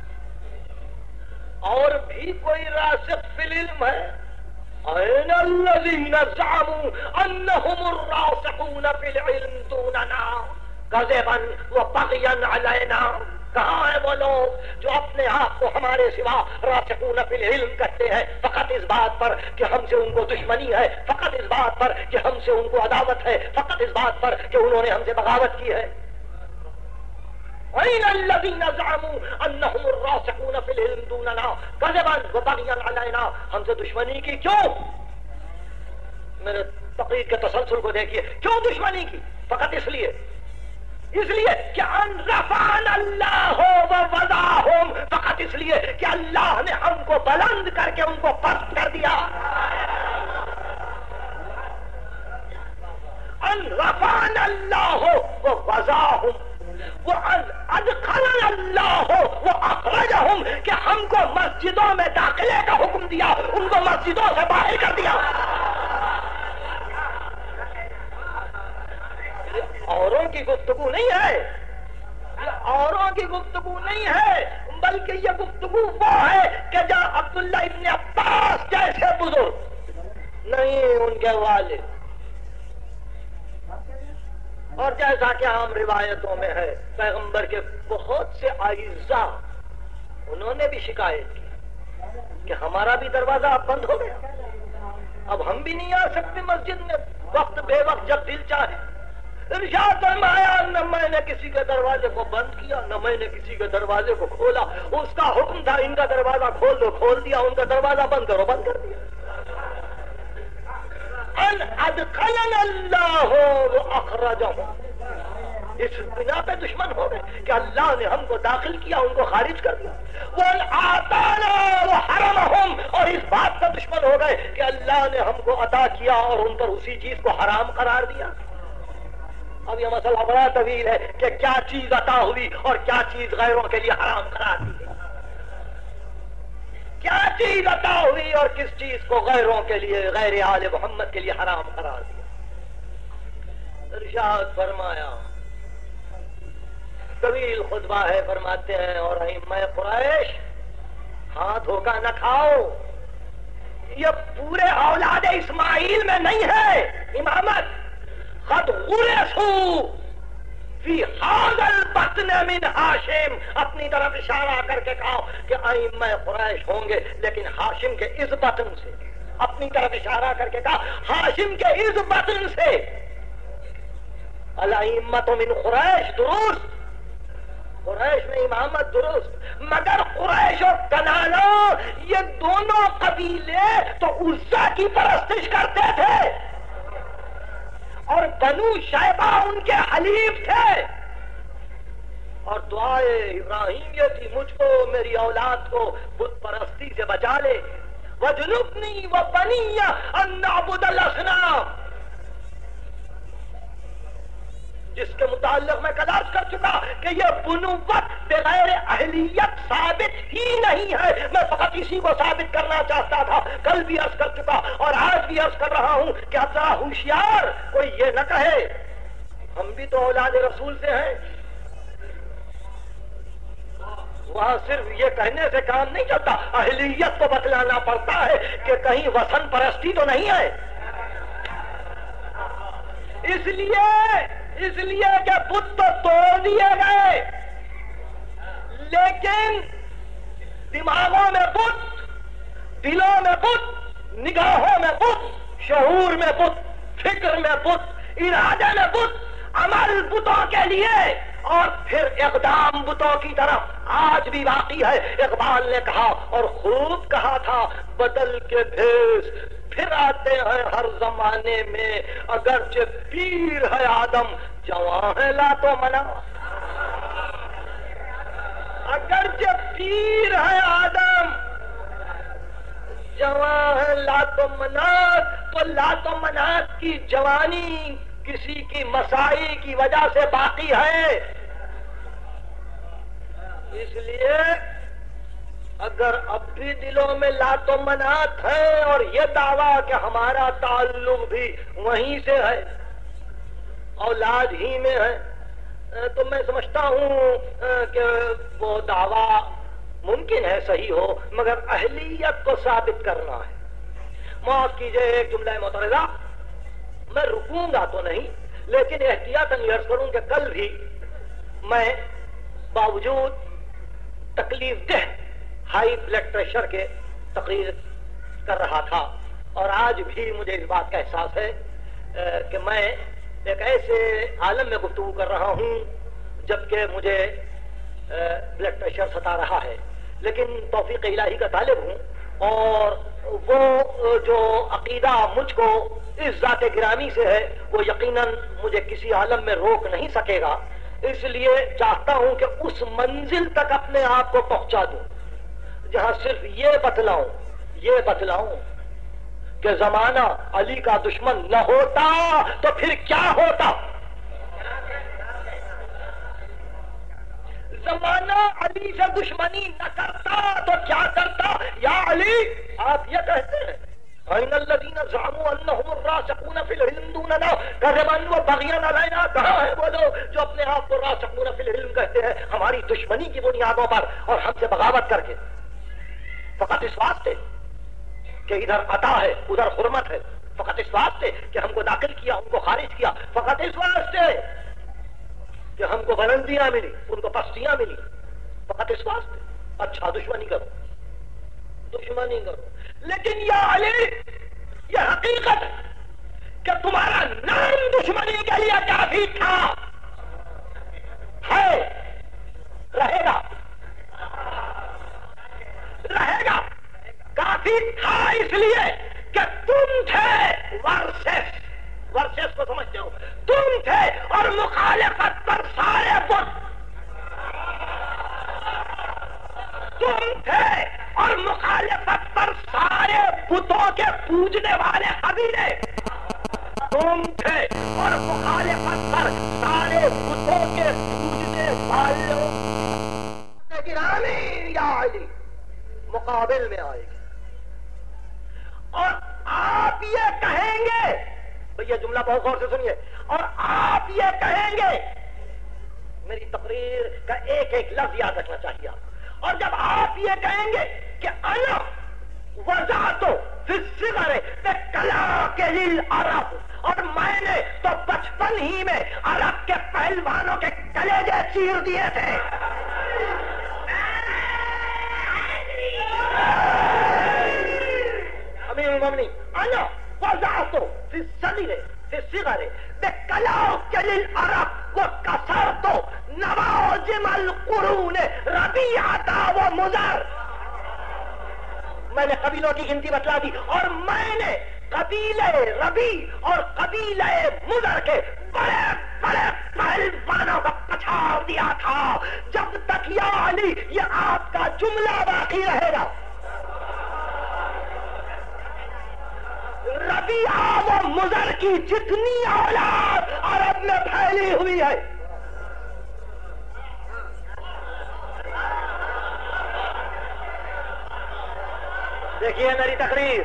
Speaker 1: اور بھی کوئی راسخ فی العلم ہے؟ أين الذين زعموا أنهم الراسخون في العلم دوننا كذبا وبغيا علينا؟ کہاں ہیں وہ لوگ جو اپنے آپ کو ہمارے سوا راسخون فی العلم کہتے ہیں فقط اس بات پر کہ ہم سے ان کو دشمنی ہے، فقط اس بات پر کہ ہم سے ان کو عداوت ہے، فقط اس بات پر کہ انہوں نے ہم سے بغاوت کی ہے؟ أين الذين زعموا أنهم الراسخون في العلم دوننا كذبا وبغيا علينا؟ ہم سے دشمنی کی کیوں؟ میرے تقریر کے تسلسل کو دیکھیے، کیوں دشمنی کی؟ فقط اس لیے اس لیے کہ ان رفعنا اللہ ووضعهم، فقط اس لیے کہ اللہ نے ہم کو بلند کر کے ان کو پست کر دیا۔ ان رفعنا اللہ ووضعهم وَأَدْخَلَنَا اللَّهُ وَأَخْرَجَهُمْ، کہ ہم کو مسجدوں میں داخلے کا حکم دیا، ان کو مسجدوں سے باہر کر دیا۔ اوروں کی گفتگو نہیں ہے، یہ اوروں کی گفتگو نہیں ہے، بلکہ یہ گفتگو وہ ہے کہ جہاں عبداللہ ابن عباس جیسے بزرگ نہیں، ان کے والد، اور جیسا کہ عام روایتوں میں ہے پیغمبر کے بہت سے اعزاء، انہوں نے بھی شکایت کی کہ ہمارا بھی دروازہ اب بند ہو گیا، اب ہم بھی نہیں آ سکتے مسجد میں وقت بے وقت جب دل چاہے۔ ارشاد فرمایا نہ میں نے کسی کے دروازے کو بند کیا، نہ میں نے کسی کے دروازے کو کھولا، اس کا حکم تھا ان کا دروازہ کھول دو، کھول دیا، ان کا دروازہ بند کرو، بند کر دیا۔ ان ادخلنا اللہ واخرجهم، اس بنا پہ دشمن ہو گئے کہ اللہ نے ہم کو داخل کیا، ان کو خارج کر دیا۔ وان اعطانا وحرمهم، اور اس بات کا دشمن ہو گئے کہ اللہ نے ہم کو عطا کیا اور ان پر اسی چیز کو حرام قرار دیا۔ اب یہ مسئلہ بڑا طویل ہے کہ کیا چیز عطا ہوئی اور کیا چیز غیروں کے لیے حرام قرار دی گئی، کیا چیز عطا ہوئی اور کس چیز کو غیروں کے لیے، غیر آل محمد کے لیے حرام قرار دیا۔ ارشاد فرمایا، طویل خطبہ ہے، فرماتے ہیں اور ائمہ قریش ہاں دھوکہ نہ کھاؤ، یہ پورے اولاد اسماعیل میں نہیں ہے امامت، قد غرسوا فی هذا البطن من ہاشم، اپنی طرف اشارہ کر کے کہا کہ ائمہ قریش ہوں گے لیکن ہاشم کے اس بطن سے، اپنی طرف اشارہ کر کے کہا ہاشم کے اس بطن سے۔ الائمۃ من قریش، درست، قریش میں امامت درست، مگر قریش اور کنانا یہ دونوں قبیلے تو عزا کی پرستش کرتے تھے اور بنو شیبہ ان کے حلیف تھے، اور دعائے ابراہیم یہ تھی مجھ کو میری اولاد کو بت پرستی سے بچا لے، وَجْنُبْنِي وَبَنِيَّ أَن نَعْبُدَ الْأَصْنَامَ، جس کے متعلق میں کلاس کر چکا کہ یہ بنوت بغیر اہلیت ثابت ہی نہیں ہے، میں فقط اسی کو ثابت کرنا چاہتا تھا، کل بھی عرض کر چکا اور آج بھی عرض کر رہا ہوں کہ اب ذرا ہوشیار کوئی یہ نہ کہے ہم بھی تو اولاد رسول سے ہیں، وہاں صرف یہ کہنے سے کام نہیں چلتا، اہلیت کو بتلانا پڑتا ہے کہ کہیں وثن پرستی تو نہیں ہے۔ اس لیے اس لیے کہ بت تو توڑ دیے گئے لیکن دماغوں میں بت، دلوں میں بت، نگاہوں میں بت، شعور میں بت، فکر میں بت، ارادے میں بت، عمل بتوں کے لیے، اور پھر اقدام بتوں کی طرف آج بھی باقی ہے۔ اقبال نے کہا اور خوب کہا تھا، بدل کے بھیس پھر جاتے ہیں ہر زمانے میں، اگرچہ پیر ہے آدم جوان ہے لا تو منا، اگرچہ پیر ہے آدم جوان ہے لات و منات، تو لات و منات کی جوانی کسی کی مسائی کی وجہ سے باقی ہے۔ اس لیے اگر اب بھی دلوں میں لات و منات ہے اور یہ دعویٰ کہ ہمارا تعلق بھی وہیں سے ہے، اولاد ہی میں ہے، تو میں سمجھتا ہوں کہ وہ دعویٰ ممکن ہے صحیح ہو، مگر اہلیت کو ثابت کرنا ہے۔ معاف کیجئے ایک جملہ معترضہ، میں رکوں گا تو نہیں، لیکن احتیاطاً عرض کروں کہ کل بھی میں باوجود تکلیف دہ ہائی بلڈ پریشر کے تقریر کر رہا تھا، اور آج بھی مجھے اس بات کا احساس ہے کہ میں ایک ایسے عالم میں گفتگو کر رہا ہوں جبکہ مجھے بلڈ پریشر ستا رہا ہے، لیکن توفیق الہی کا طالب ہوں، اور وہ جو عقیدہ مجھ کو اس ذات گرامی سے ہے وہ یقیناً مجھے کسی عالم میں روک نہیں سکے گا، اس لیے چاہتا ہوں کہ اس منزل تک اپنے آپ کو پہنچا دوں جہاں صرف یہ بتلاؤں یہ بتلاؤں کہ زمانہ علی کا دشمن نہ ہوتا تو پھر کیا ہوتا، زمانہ علی سے دشمنی نہ کرتا تو کیا کرتا۔ یا علی، آپ یہ کہتے ہیں فَإِنَّ الَّذِينَ زَعَمُوا أَنَّهُمُ الرَّاسِخُونَ فِي الْعِلْمِ دُونَنَا كَذَبًا وَبَغْيًا عَلَيْنَا، کہاں ہے وہ لوگ جو اپنے آپ کو راسخون فی العلم کہتے ہیں ہماری دشمنی کی بنیادوں پر اور ہم سے بغاوت کر کے، فقط اس واسطے کہ ادھر عطا ہے ادھر حرمت ہے، فقط اس واسطے کہ ہم کو داخل کیا ان کو خارج کیا، فقط اس واسطے کہ ہم کو بلندیاں ملی ان کو پستیاں ملی، فقط اس واسطے۔ اچھا دشمنی کرو دشمنی کرو، لیکن یا علی یہ حقیقت ہے کہ تمہارا نام دشمنی کے لیے کافی تھا، ہے، رہے گا رہے گا کافی تھا، اس لیے کہ تم تھے ورسس ورسس کو سمجھتے ہو، تم تھے اور مخالفت پر سارے بت، تم تھے اور مخالفت پر سارے بتوں کے پوجنے والے قبیلے، تم تھے اور مخالفت پر سارے بتوں کے پوجنے والوں گرامی یا علی مقابل میں آئے گی، اور آپ یہ کہیں گے، یہ جملہ بہت غور سے سنیے، اور آپ یہ کہیں گے، میری تقریر کا ایک ایک لفظ یاد رکھنا چاہیے آپ، اور جب آپ یہ کہیں گے کہ انا وضعتو فی الصغر بکلا کے للعرب، اور میں نے تو بچپن ہی میں عرب کے پہلوانوں کے کلیجے چیر دیے تھے، امیر المومنین انا وضعتو فی الصغر فی الصغر بکلا کے للعرب وکسرتو نواجم القرون ربیعتا و مضر، میں نے قبیلوں کی گنتی بتلا دی، اور میں نے قبیلہ ربی اور قبیلہ مضر کے بڑے بڑے پہلوانوں کو پچھاڑ دیا تھا، جب تک یا علی یہ آپ کا جملہ باقی رہے گا، ربیعہ و مضر کی جتنی اولاد عرب میں پھیلی ہوئی ہے، دیکھیے میری تقریر،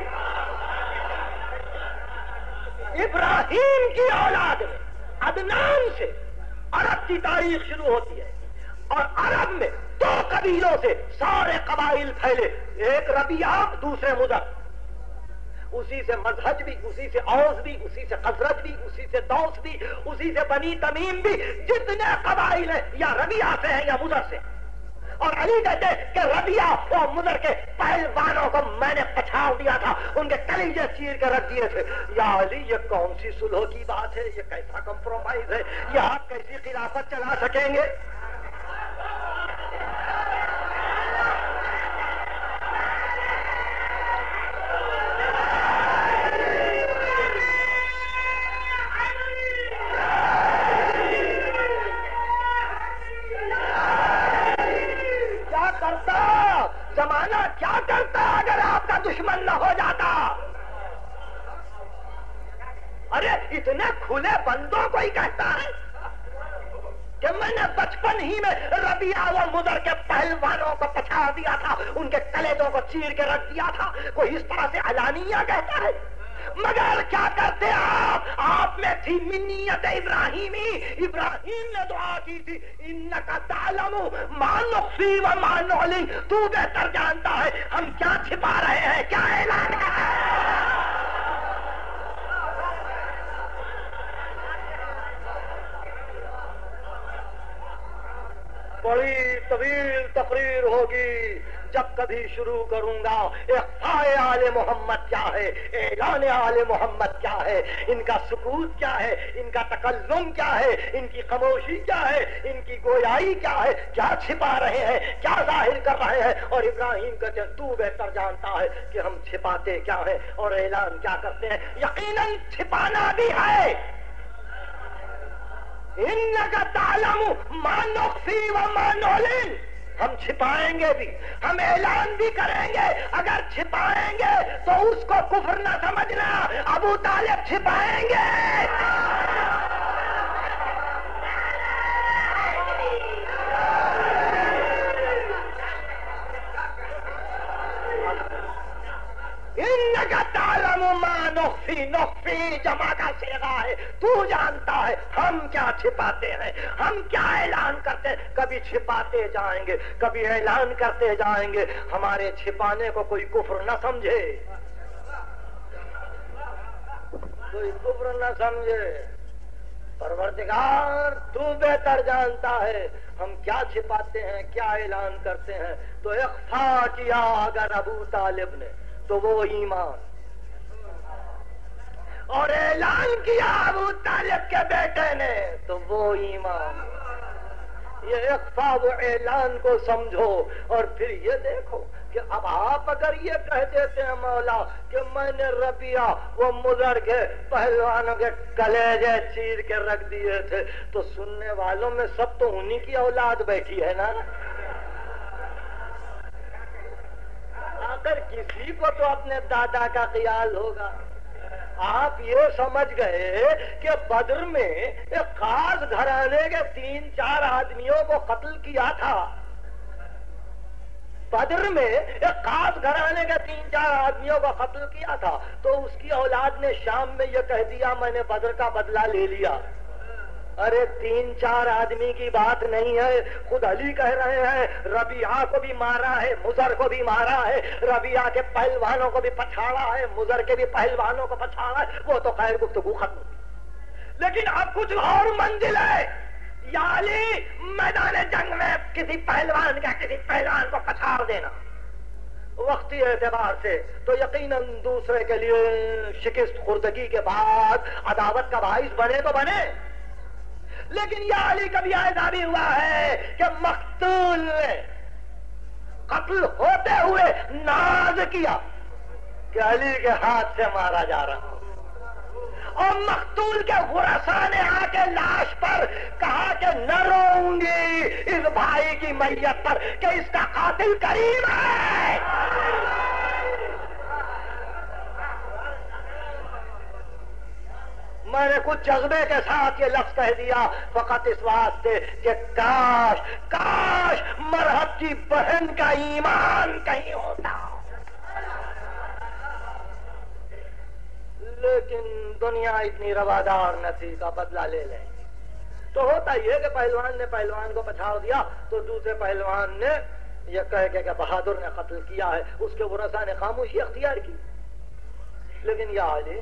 Speaker 1: ابراہیم کی اولاد میں عدنان سے عرب کی تاریخ شروع ہوتی ہے، اور عرب میں دو قبیلوں سے سارے قبائل پھیلے، ایک ربیعہ دوسرے مضر، اسی سے مذہج بھی، اسی سے اوس بھی، اسی سے خزرج بھی، اسی سے دوس بھی، اسی سے بنی تمیم بھی، جتنے قبائل ہیں یا ربیعہ سے ہیں یا مضر سے، اور علی کہتے کہ ربیعہ اور مضر کے پہلوانوں کو میں نے پچھاڑ دیا تھا، ان کے کلیجے چیر کے رکھ دیے تھے۔ یا علی یہ کون سی صلح کی بات ہے، یہ کیسا کمپرومائز ہے، یہ آپ کیسی خلافت چلا سکیں گے؟ اتنے کھلے بندوں کو ہی کہتا ہے کہ میں نے بچپن ہی میں ربیعہ و مضر کے پہلوانوں کو پچھاڑ دیا تھا، ان کے کلیجوں کو چیر کے رکھ دیا تھا، کوئی اس طرح سے علانیہ کہتا ہے؟ مگر کیا کرتے آپ؟ آپ میں تھی منیت ابراہیمی، ابراہیم نے دعا کی تھی انکا تعلم ما نخفی و ما نعلن، تو بہتر جانتا ہے ہم کیا چھپا رہے ہیں، کیا اعلان کر رہے ہیں۔ بڑی طویل تقریر ہوگی، جب کبھی شروع کروں گا اخفاء آل محمد کیا ہے، اعلان آل محمد کیا ہے، ان کا سکوت کیا ہے، ان کا تکلم کیا ہے، ان کی خاموشی کیا ہے، ان کی گویائی کیا ہے، کیا چھپا رہے ہیں، کیا ظاہر کر رہے ہیں۔ اور ابراہیم کہتے ہیں تو بہتر جانتا ہے کہ ہم چھپاتے کیا ہیں اور اعلان کیا کرتے ہیں۔ یقیناً چھپانا بھی ہے، انک تعلم ما نخفی و ما نعلن، ہم چھپائیں گے بھی، ہم اعلان بھی کریں گے۔ اگر چھپائیں گے تو اس کو کفر نہ سمجھنا، ابو طالب چھپائیں گے۔ انک تعلم ما نخفی، نخفی جمع کا صیغہ ہے، تو جانتا ہے ہم کیا چھپاتے ہیں، ہم کیا اعلان کرتے ہیں۔ کبھی چھپاتے جائیں گے، کبھی اعلان کرتے جائیں گے، ہمارے چھپانے کو کوئی کفر نہ سمجھے، کوئی کفر نہ سمجھے۔ پروردگار تو بہتر جانتا ہے ہم کیا چھپاتے ہیں، کیا اعلان کرتے ہیں۔ تو اخفا کیا اگر ابو طالب نے تو وہ ایمان، اور اعلان کیا ابو طالب کے بیٹے نے تو وہ ایمان۔ یہ اخفا و اعلان کو سمجھو، اور پھر یہ دیکھو کہ اب آپ اگر یہ کہہ دیتے ہیں مولا کہ میں نے ربیعہ وہ مضر کے پہلوانوں کے کلیجے چیر کے رکھ دیے تھے، تو سننے والوں میں سب تو انہی کی اولاد بیٹھی ہے نا۔ اگر کسی کو تو اپنے دادا کا خیال ہوگا۔ آپ یہ سمجھ گئے کہ بدر میں ایک خاص گھرانے کے تین چار آدمیوں کو قتل کیا تھا، بدر میں ایک خاص گھرانے کے تین چار آدمیوں کو قتل کیا تھا، تو اس کی اولاد نے شام میں یہ کہہ دیا میں نے بدر کا بدلہ لے لیا۔ ارے تین چار آدمی کی بات نہیں ہے، خود علی کہہ رہے ہیں ربیعہ کو بھی مارا ہے، مضر کو بھی مارا ہے، ربیعہ کے پہلوانوں کو بھی پچھاڑا ہے، مضر کے بھی پہلوانوں کو پچھاڑا ہے۔ وہ تو خیر گفتگو ختم ہوئی، لیکن اب کچھ اور منزل ہے۔ یا علی میدان جنگ میں کسی پہلوان کا کسی پہلوان کو پچھاڑ دینا وقتی اعتبار سے تو یقیناً دوسرے کے لیے شکست خوردگی کے بعد عداوت کا باعث بنے تو بنے، لیکن یا علی کبھی ایسا بھی ہوا ہے کہ مقتول نے قتل ہوتے ہوئے ناز کیا کہ علی کے ہاتھ سے مارا جا رہا، اور مقتول کے ورثاء نے آ کے لاش پر کہا کہ نہ روؤں گی اس بھائی کی میت پر کہ اس کا قاتل کریم ہے۔ میں نے کچھ جذبے کے ساتھ یہ لفظ کہہ دیا فقط اس واسطے کہ کاش کاش مرحب کی بہن کا ایمان کہیں ہوتا، لیکن دنیا اتنی روادار نہ تھی کا بدلہ لے لیں۔ تو ہوتا یہ کہ پہلوان نے پہلوان کو پچھاڑ دیا تو دوسرے پہلوان نے یہ کہہ کے کہ بہادر نے قتل کیا ہے، اس کے ورثاء نے خاموشی اختیار کی۔ لیکن یا علی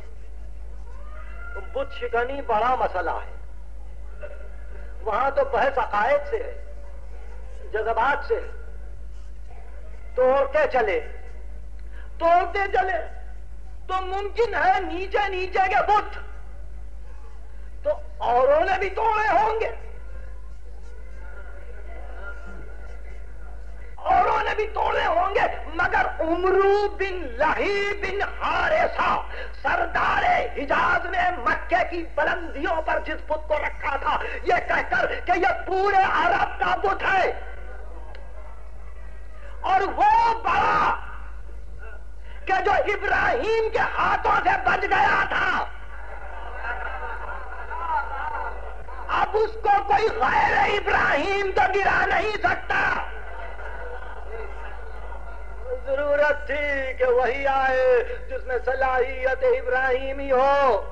Speaker 1: بت شکنی بڑا مسئلہ ہے، وہاں تو بحث عقائد سے ہے، جذبات سے ہے، توڑتے چلے توڑتے چلے تو ممکن ہے نیچے نیچے کے بت تو اوروں نے بھی توڑے ہوں گے، اوروں نے بھی توڑے ہوں گے، مگر عمرو بن لہی بن حارثہ سردار حجاز نے مکے کی بلندیوں پر جس بت کو رکھا تھا یہ کہہ کر کہ یہ پورے عرب کا بت ہے، اور وہ بڑا کہ جو ابراہیم کے ہاتھوں سے بچ گیا تھا، اب اس کو کوئی غیر ابراہیم تو گرا نہیں سکتا. ضرورت تھی کہ وہی آئے جس میں صلاحیت ابراہیمی ہو.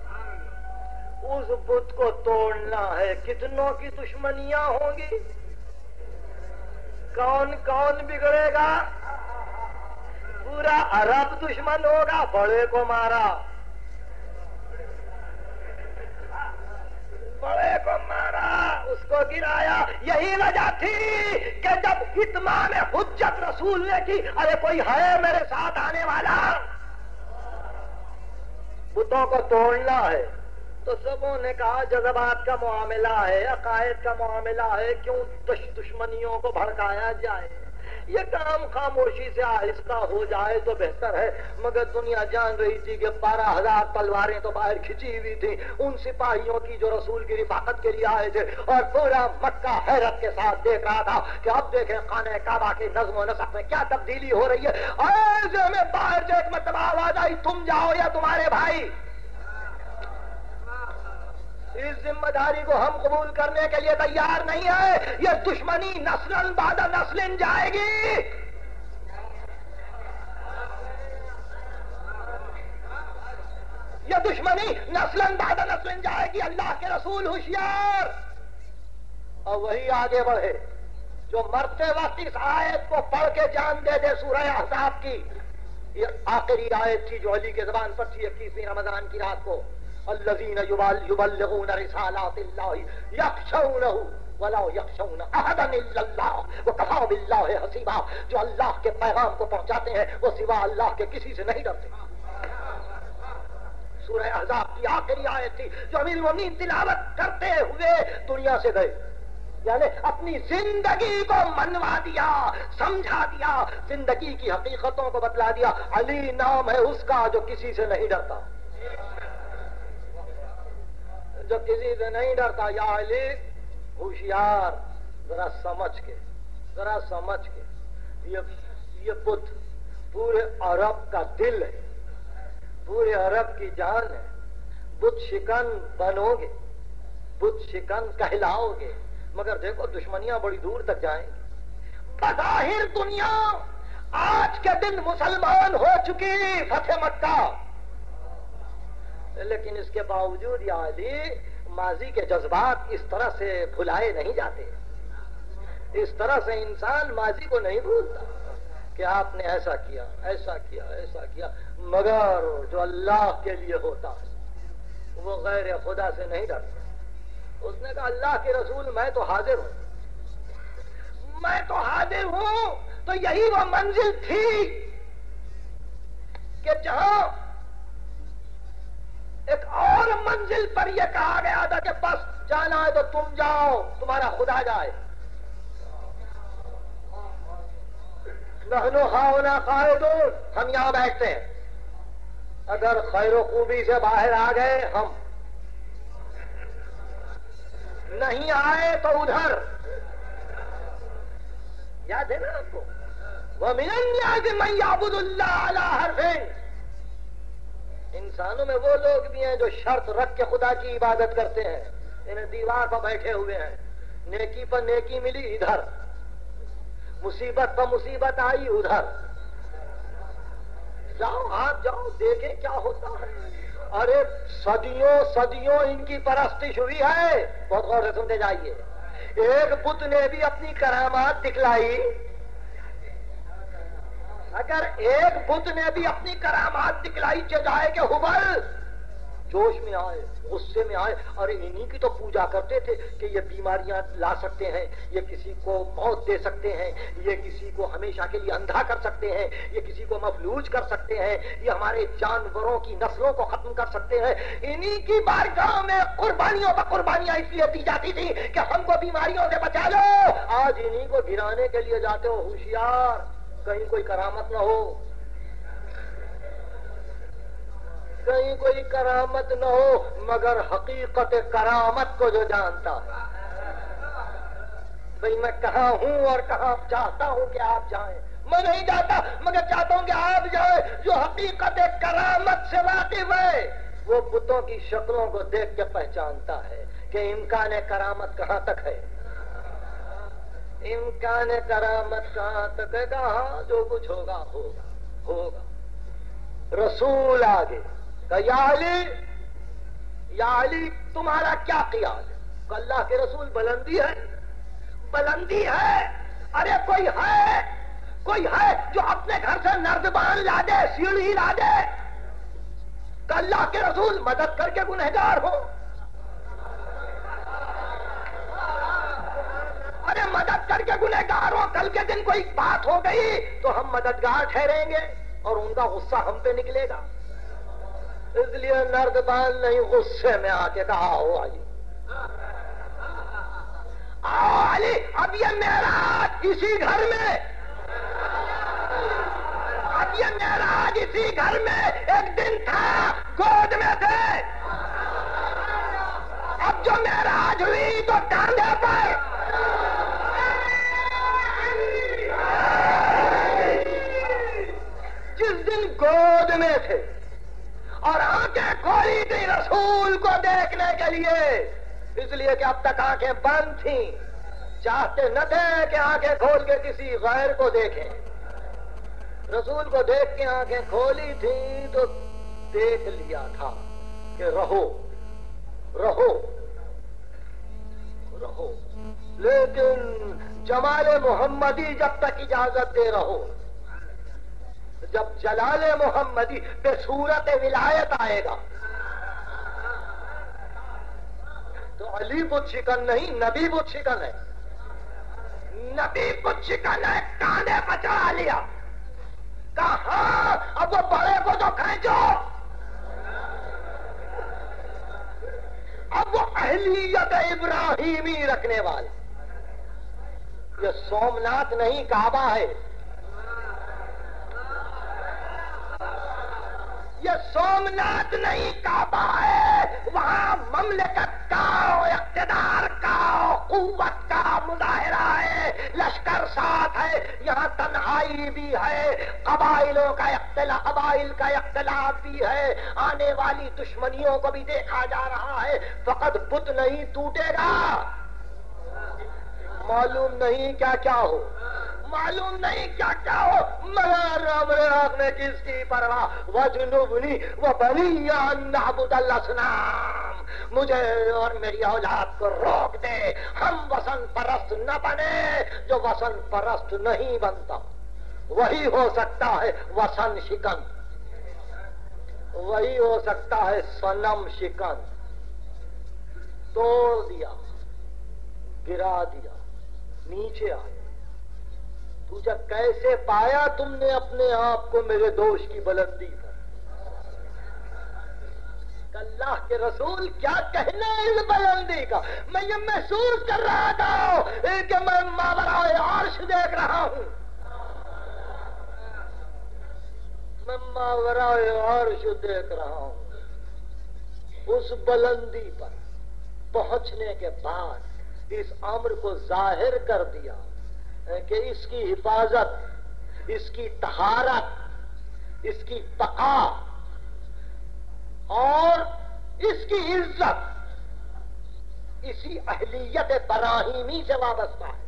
Speaker 1: اس بت کو توڑنا ہے، کتنوں کی دشمنیاں ہوں گی، کون کون بگڑے گا؟ پورا عرب دشمن ہوگا. بڑے کو مارا، بڑے کو مارا، اس کو گرایا. یہی وجہ تھی کہ جب اتمام حجت رسول نے کی، ارے کوئی ہے میرے ساتھ آنے والا، بتوں کو توڑنا ہے، تو سبوں نے کہا جذبات کا معاملہ ہے، عقائد کا معاملہ ہے، کیوں دشمنیوں کو بھڑکایا جائے؟ یہ کام خاموشی سے آہستہ ہو جائے تو بہتر ہے. مگر دنیا جان رہی تھی کہ بارہ ہزار تلواریں تو باہر کھچی ہوئی تھیں ان سپاہیوں کی جو رسول کی رفاقت کے لیے آئے تھے، اور پورا مکہ حیرت کے ساتھ دیکھ رہا تھا کہ اب دیکھیں خانہ کعبہ کی نظم و نسق میں کیا تبدیلی ہو رہی ہے. ایسے میں باہر سے ایک مرتبہ آواز آئی، تم جاؤ یا تمہارے بھائی. اس ذمہ داری کو ہم قبول کرنے کے لیے تیار نہیں ہے. یہ دشمنی نسل بعد نسل جائے گی. یہ دشمنی نسل بعد نسل جائے گی. اللہ کے رسول ہوشیار. اور وہی آگے بڑھے جو مرتے وقت اس آیت کو پڑھ کے جان دے دے. سورہ احزاب کی یہ آخری آیت تھی جو علی کے زبان پر تھی اکیسویں رمضان کی رات کو. الذین یبلغون رسالات اللہ یخشونہ ولا یخشون احدا الا اللہ وکفی باللہ حسیبا. جو اللہ کے پیغام کو پہنچاتے ہیں وہ سوا اللہ کے کسی سے نہیں ڈرتے. سورہ احزاب کی آخری آیت تھی جو امیر المومنین تلاوت کرتے ہوئے دنیا سے گئے. یعنی اپنی زندگی کو منوا دیا، سمجھا دیا، زندگی کی حقیقتوں کو بتلا دیا. علی نام ہے اس کا جو کسی سے نہیں ڈرتا، جو کسی سے نہیں ڈرتا. یا علی ہوشیار، ذرا سمجھ کے، ذرا سمجھ کے. یہ یہ بت پورے عرب کا دل ہے، پورے عرب کی جان ہے. بت شکن بنو گے، بت شکن کہلاؤ گے، مگر دیکھو دشمنیاں بڑی دور تک جائیں گی. بظاہر دنیا آج کے دن مسلمان ہو چکی فتح مکہ، لیکن اس کے باوجود یا علی ماضی کے جذبات اس طرح سے بھلائے نہیں جاتے. اس طرح سے انسان ماضی کو نہیں بھولتا کہ آپ نے ایسا کیا، ایسا کیا، ایسا کیا. مگر جو اللہ کے لیے ہوتا ہے وہ غیر خدا سے نہیں ڈرتا. اس نے کہا اللہ کے رسول میں تو حاضر ہوں، میں تو حاضر ہوں. تو یہی وہ منزل تھی کہ جہاں ایک اور منزل پر یہ کہا گیا تھا کہ بس جانا ہے تو تم جاؤ، تمہارا خدا جائے. نحنو ہاؤنا قاعدون، ہم یہاں بیٹھتے ہیں. اگر خیر و خوبی سے باہر آ گئے ہم، نہیں آئے تو ادھر. یاد ہے نا آپ کو؟ وَمِنَ النَّاسِ مَن يَعْبُدُ اللَّهَ عَلَىٰ حَرْفٍ. انسانوں میں وہ لوگ بھی ہیں جو شرط رکھ کے خدا کی عبادت کرتے ہیں. انہیں دیوار پر بیٹھے ہوئے ہیں، نیکی پر نیکی ملی ادھر، مصیبت پر مصیبت آئی ادھر. جاؤ آپ جاؤ، دیکھیں کیا ہوتا ہے. ارے صدیوں صدیوں ان کی پرستش ہوئی ہے. بہت غور سے سنتے جائیے. ایک بت نے بھی اپنی کرامات دکھلائی. اگر ایک بت نے بھی اپنی کرامات دکھلائی جائے کہ ہبل جوش میں آئے، غصے میں آئے، اور انہی کی تو پوجا کرتے تھے کہ یہ بیماریاں لا سکتے ہیں، یہ کسی کو موت دے سکتے ہیں، یہ کسی کو ہمیشہ کے لیے اندھا کر سکتے ہیں، یہ کسی کو مفلوج کر سکتے ہیں، یہ ہمارے جانوروں کی نسلوں کو ختم کر سکتے ہیں. انہی کی بارگاہ میں قربانیوں پر قربانیاں اس لیے دی جاتی تھی کہ ہم کو بیماریوں سے بچا لو. آج انہی کو گرانے کے لیے جاتے ہو. ہوشیار، کہیں کوئی کرامت نہ ہو، کہیں کوئی کرامت نہ ہو. مگر حقیقت کرامت کو جو جانتا ہے، بھئی میں کہاں ہوں اور کہاں چاہتا ہوں کہ آپ جائیں. میں نہیں جاتا مگر چاہتا ہوں کہ آپ جائیں. جو حقیقت کرامت سے واقف ہے وہ بتوں کی شکلوں کو دیکھ کے پہچانتا ہے کہ امکان کرامت کہاں تک ہے، امکان کرامت کہاں تک ہے؟ کہاں جو کچھ ہوگا ہوگا ہوگا۔ رسول آگے کہ یا علی یا علی تمہارا کیا خیال ہے؟ کہ اللہ کے رسول بلندی ہے، بلندی ہے، ارے کوئی ہے کوئی ہے جو اپنے گھر سے نردبان لا دے، سیڑھی لا دے؟ کہ اللہ کے رسول مدد کر کے گنہگار ہو، ارے مدد کر کے گنہگار ہو، کل کے دن کوئی بات ہو گئی تو ہم مددگار ٹھہریں گے اور ان کا غصہ ہم پہ نکلے گا۔ اس لیے نردبان نہیں، غصے میں آ کے کہا ہو علی آؤ علی، اب یہ معراج اسی گھر میں، اب یہ معراج اسی گھر میں، ایک دن تھا گود میں تھے، اب جو معراج ہوئی تو کاندھے پر، جس دن گود میں تھے اور آنکھیں کھولی تھی رسول کو دیکھنے کے لیے، اس لیے کہ اب تک آنکھیں بند تھیں، چاہتے نہ تھے کہ آنکھیں کھول کے کسی غیر کو دیکھیں۔ رسول کو دیکھ کے آنکھیں کھولی تھیں تو دیکھ لیا تھا کہ رہو رہو رہو، لیکن جمال محمدی جب تک اجازت دے رہو، جب جلال محمدی بے صورت ولایت آئے گا تو علی بت شکن نہیں، نبی بت شکن ہے، نبی بت شکن ہے، کاندھے پر چڑھا لیا، کہاں اب وہ بڑے کو تو کھینچو، اب وہ اہلیت ابراہیمی رکھنے والا، یہ سومناتھ نہیں کعبہ ہے، یہ سومناتھ نہیں کعبہ ہے، وہاں مملکت کا اقتدار کا قوت کا مظاہرہ ہے، لشکر ساتھ ہے، یہاں تنہائی بھی ہے، قبائلوں کا اختلاف قبائل کا اختلاف بھی ہے، آنے والی دشمنیوں کو بھی دیکھا جا رہا ہے، فقط بت نہیں ٹوٹے گا، معلوم نہیں کیا کیا ہو، معلوم نہیں کیا کیا ہو، مگر رب نے کس کی پرواہ، وجنبنی وبنی ان نعبد الاصنام، مجھے اور میری اولاد کو روک دے، ہم وثن پرست نہ بنے، جو وثن پرست نہیں بنتا وہی ہو سکتا ہے وثن شکن، وہی ہو سکتا ہے صنم شکن۔ توڑ دیا، گرا دیا، نیچے آیا، تجھے کیسے پایا تم نے اپنے آپ کو میرے دوش کی بلندی پر؟ اللہ کے رسول کیا کہنا اس بلندی کا؟ میں یہ محسوس کر رہا تھا کہ میں ماورائے عرش دیکھ رہا ہوں، میں ماورائے عرش دیکھ رہا ہوں۔ اس بلندی پر پہنچنے کے بعد اس امر کو ظاہر کر دیا کہ اس کی حفاظت، اس کی طہارت، اس کی بقا اور اس کی عزت اسی اہلیت ابراہیمی سے وابستہ ہے۔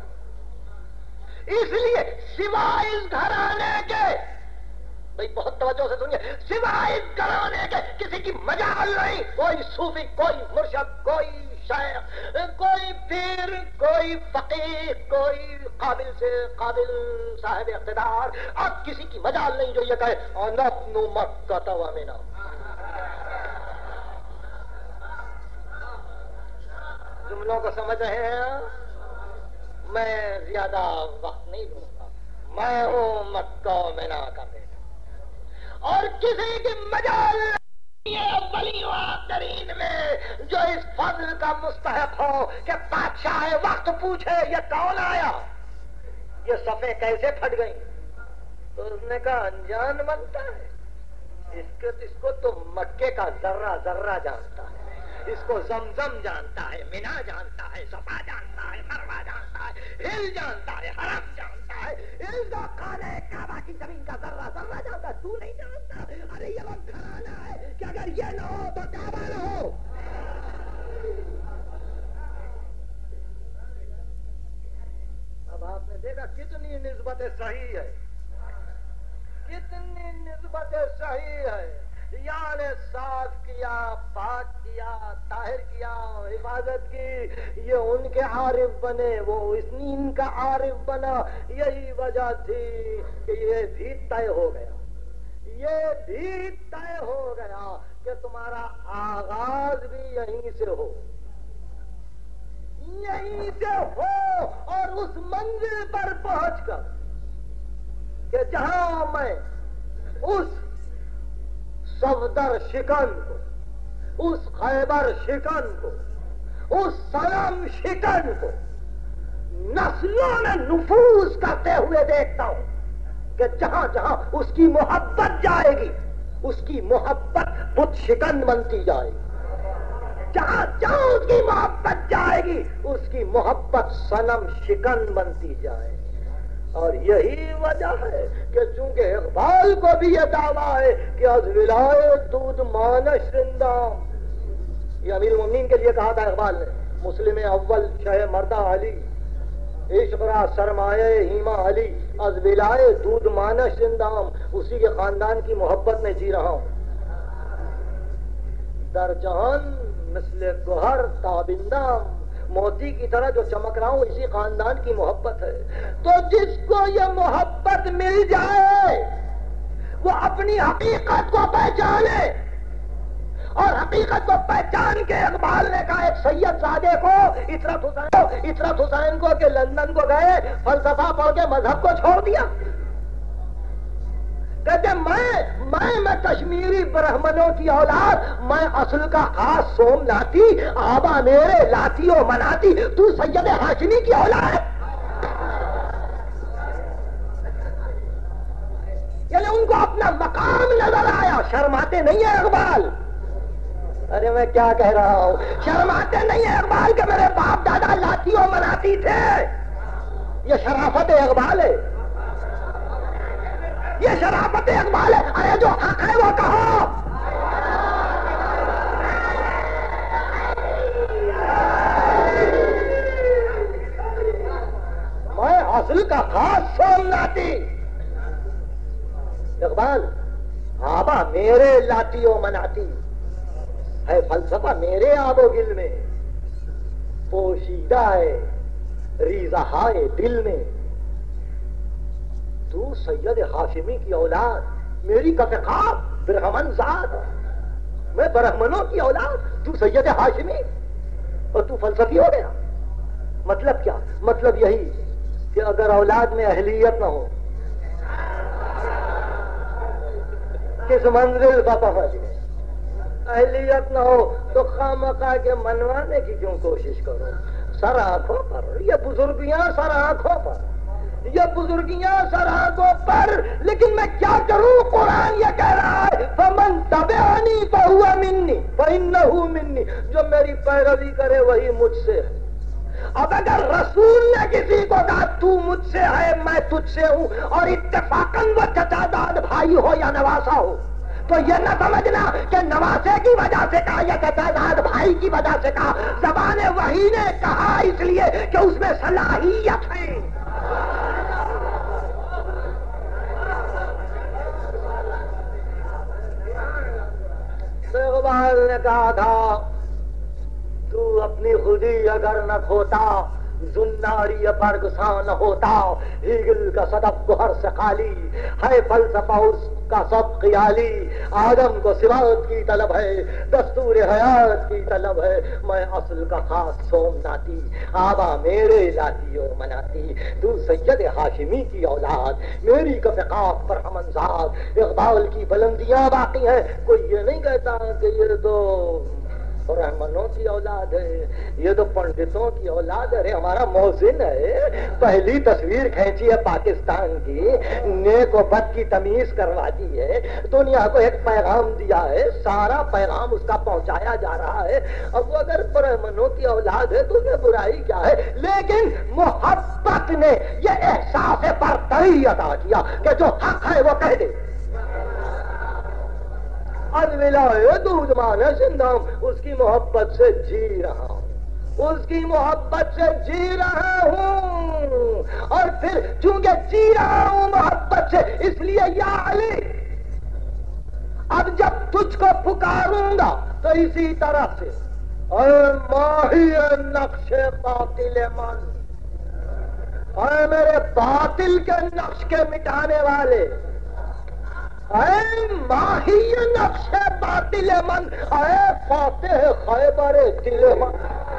Speaker 1: اس لیے سوائے اس گھرانے کے، بھئی بہت توجہ سے سنیے، سوائے اس گھرانے کے کسی کی مجال نہیں، کوئی صوفی، کوئی مرشد، کوئی شیخ، کوئی پیر، کوئی فقیر، کوئی قابل سے قابل صاحب اقتدار، اب کسی کی مجال نہیں جو یہ کہے نحن مکہ ومنہ۔ جملوں کو سمجھ رہے ہیں؟ میں زیادہ وقت نہیں لوں گا، میں ہوں مکہ ومنہ کا بیٹا، اور کسی کی مجال اولی و آخرین میں جو اس فضل کا مستحق ہو کہ بادشاہ وقت پوچھے یہ کون آیا، یہ صفیں کیسے پھٹ گئیں، تو اس نے کہا انجان بنتا ہے، اس کو اس کو تو مکے کا ذرہ ذرہ جانتا ہے، اس کو زمزم جانتا ہے، مینا جانتا ہے، صفا جانتا ہے، مروہ جانتا ہے، ہل جانتا ہے، حرم جانتا ہے، اس کو خانہ کعبہ کی زمین کا ذرہ ذرہ جانتا ہے، تو نہیں جانتا؟ ارے یہ وقت گھرانا ہے کہ اگر یہ نہ ہو تو کعبہ نہ ہو۔ نسبت صحیح ہے، کتنی نسبت صحیح ہے، یعنی صاف کیا، پاک کیا، طاہر کیا، حفاظت کی، یہ ان کے عارف بنے، وہ اس نے ان کا عارف بنا. یہی وجہ تھی کہ یہ بھی طے ہو گیا، یہ بھی طے ہو گیا کہ تمہارا آغاز بھی یہیں سے ہو، یہیں سے ہو، اور اس منزل پر پہنچ کر کہ جہاں میں اس صفدر شکن کو، اس خیبر شکن کو، اس صنم شکن کو نسلوں میں نفوذ کرتے ہوئے دیکھتا ہوں کہ جہاں جہاں اس کی محبت جائے گی، اس کی محبت بت شکن بنتی جائے گی، جہاں جہاں اس کی محبت جائے گی اس کی محبت صنم شکن بنتی جائے گی. اور یہی وجہ ہے کہ چونکہ اقبال کو بھی یہ دعویٰ ہے کہ از ولایت دودھ مانش رندام، یہ امیر المومنین کے لیے کہا تھا اقبال نے، مسلم اول شہ مردہ علی، عشق را سرمایہ ہیما علی، از ولایت دودھ مانش رندام، اسی کے خاندان کی محبت میں جی رہا ہوں. در جہان مثل گوہر تابندام، موتی کی طرح جو چمک رہا ہوں اسی خاندان کی محبت ہے. تو جس کو یہ محبت مل جائے وہ اپنی حقیقت کو پہچانے، اور حقیقت کو پہچان کے اقبال نے کہا ایک سید زادے کو، عطرت حسین کو عطرت حسین کو کہ لندن کو گئے، فلسفہ پڑھ کے مذہب کو چھوڑ دیا. کہتے میں میں میں کشمیری برہمنوں کی اولاد، میں اصل کا خاص سوم لاتی، آبا میرے لاتی و مناتی، تو سید ہاشمی کی اولاد. یعنی ان کو اپنا مقام نظر آیا. شرماتے نہیں ہیں اقبال. ارے میں کیا کہہ رہا ہوں، شرماتے نہیں ہیں اقبال کہ میرے باپ دادا لاتی و مناتی تھے. یہ شرافت اقبال ہے، یہ شرافت اقبال ہے. ارے جو حق ہے وہ کہو. میں اصل کا خاص سوم لاتی. اقبال آبا میرے لاتی و مناتی ہے، فلسفہ میرے آب و گل میں، پوشیدہ ہے ریزہائے دل میں. تو سید ہاشمی کی اولاد، میری کفقار برہمن ذات، میں برہمنوں کی اولاد، تو سید ہاشمی، اور تو فلسفی ہو گیا. مطلب کیا؟ مطلب یہی کہ اگر اولاد میں اہلیت نہ ہو کس منزل کا پہنچ گئے. اہلیت نہ ہو تو خامخواہ کے منوانے کی کیوں کوشش کرو. سر آنکھوں پر یہ بزرگیاں، سر آنکھوں پر یہ بزرگیاں، سر آنکھوں پر. لیکن میں کیا کروں؟ قرآن یہ کہہ رہا ہے فمن تبعنی فہو منی فانہ منی، جو میری پیروی کرے وہی مجھ سے ہے. اب اگر رسول نے کسی کو کہا تو مجھ سے ہے میں تجھ سے ہوں، اور اتفاقاً وہ چچا داد بھائی ہو یا نواسا ہو، تو یہ نہ سمجھنا کہ نواسے کی وجہ سے کہا یا چچا داد بھائی کی وجہ سے کہا. زبان وحی نے کہا اس لیے کہ اس میں صلاحیت ہے. اقبال نے کہا تھا تو اپنی خودی اگر نہ کھوتا، زناری برگساں نہ ہوتا. ہیگل کا صدف گوہر سے خالی ہے، فلسفہ اس کا سب خیالی. آدم کو صفات کی طلب ہے، دستور حیات کی طلب ہے. میں اصل کا خاص سوم ناتی، آبا میرے لاتی و مناتی. تو سید ہاشمی کی اولاد، میری کفقاف پر ہمن ذات. اقبال کی بلندیاں باقی ہیں. کوئی یہ نہیں کہتا کہ یہ تو برہمنوں کی اولاد ہے، یہ تو پنڈتوں کی اولاد ہے. ہمارا محسن ہے، پہلی تصویر کھینچی ہے پاکستان کی، نیک و بد کی تمیز کروا دی ہے، دنیا کو ایک پیغام دیا ہے، سارا پیغام اس کا پہنچایا جا رہا ہے. اب وہ اگر برہمنوں کی اولاد ہے تو یہ برائی کیا ہے؟ لیکن محبت نے یہ احساس برتری عطا کیا کہ جو حق ہے وہ کہہ دے. از ولایت دودھ مانش رندام، اس کی محبت سے جی رہا ہوں، اس کی محبت سے جی رہا ہوں. اور پھر چونکہ جی رہا ہوں محبت سے اس لیے یا علی اب جب تجھ کو پکاروں گا تو اسی طرح سے اے ماہی نقش باطل من، اے میرے باطل کے نقش کے مٹانے والے، اے ماہی نقش باطل من، اے فاتح خیبر دل من،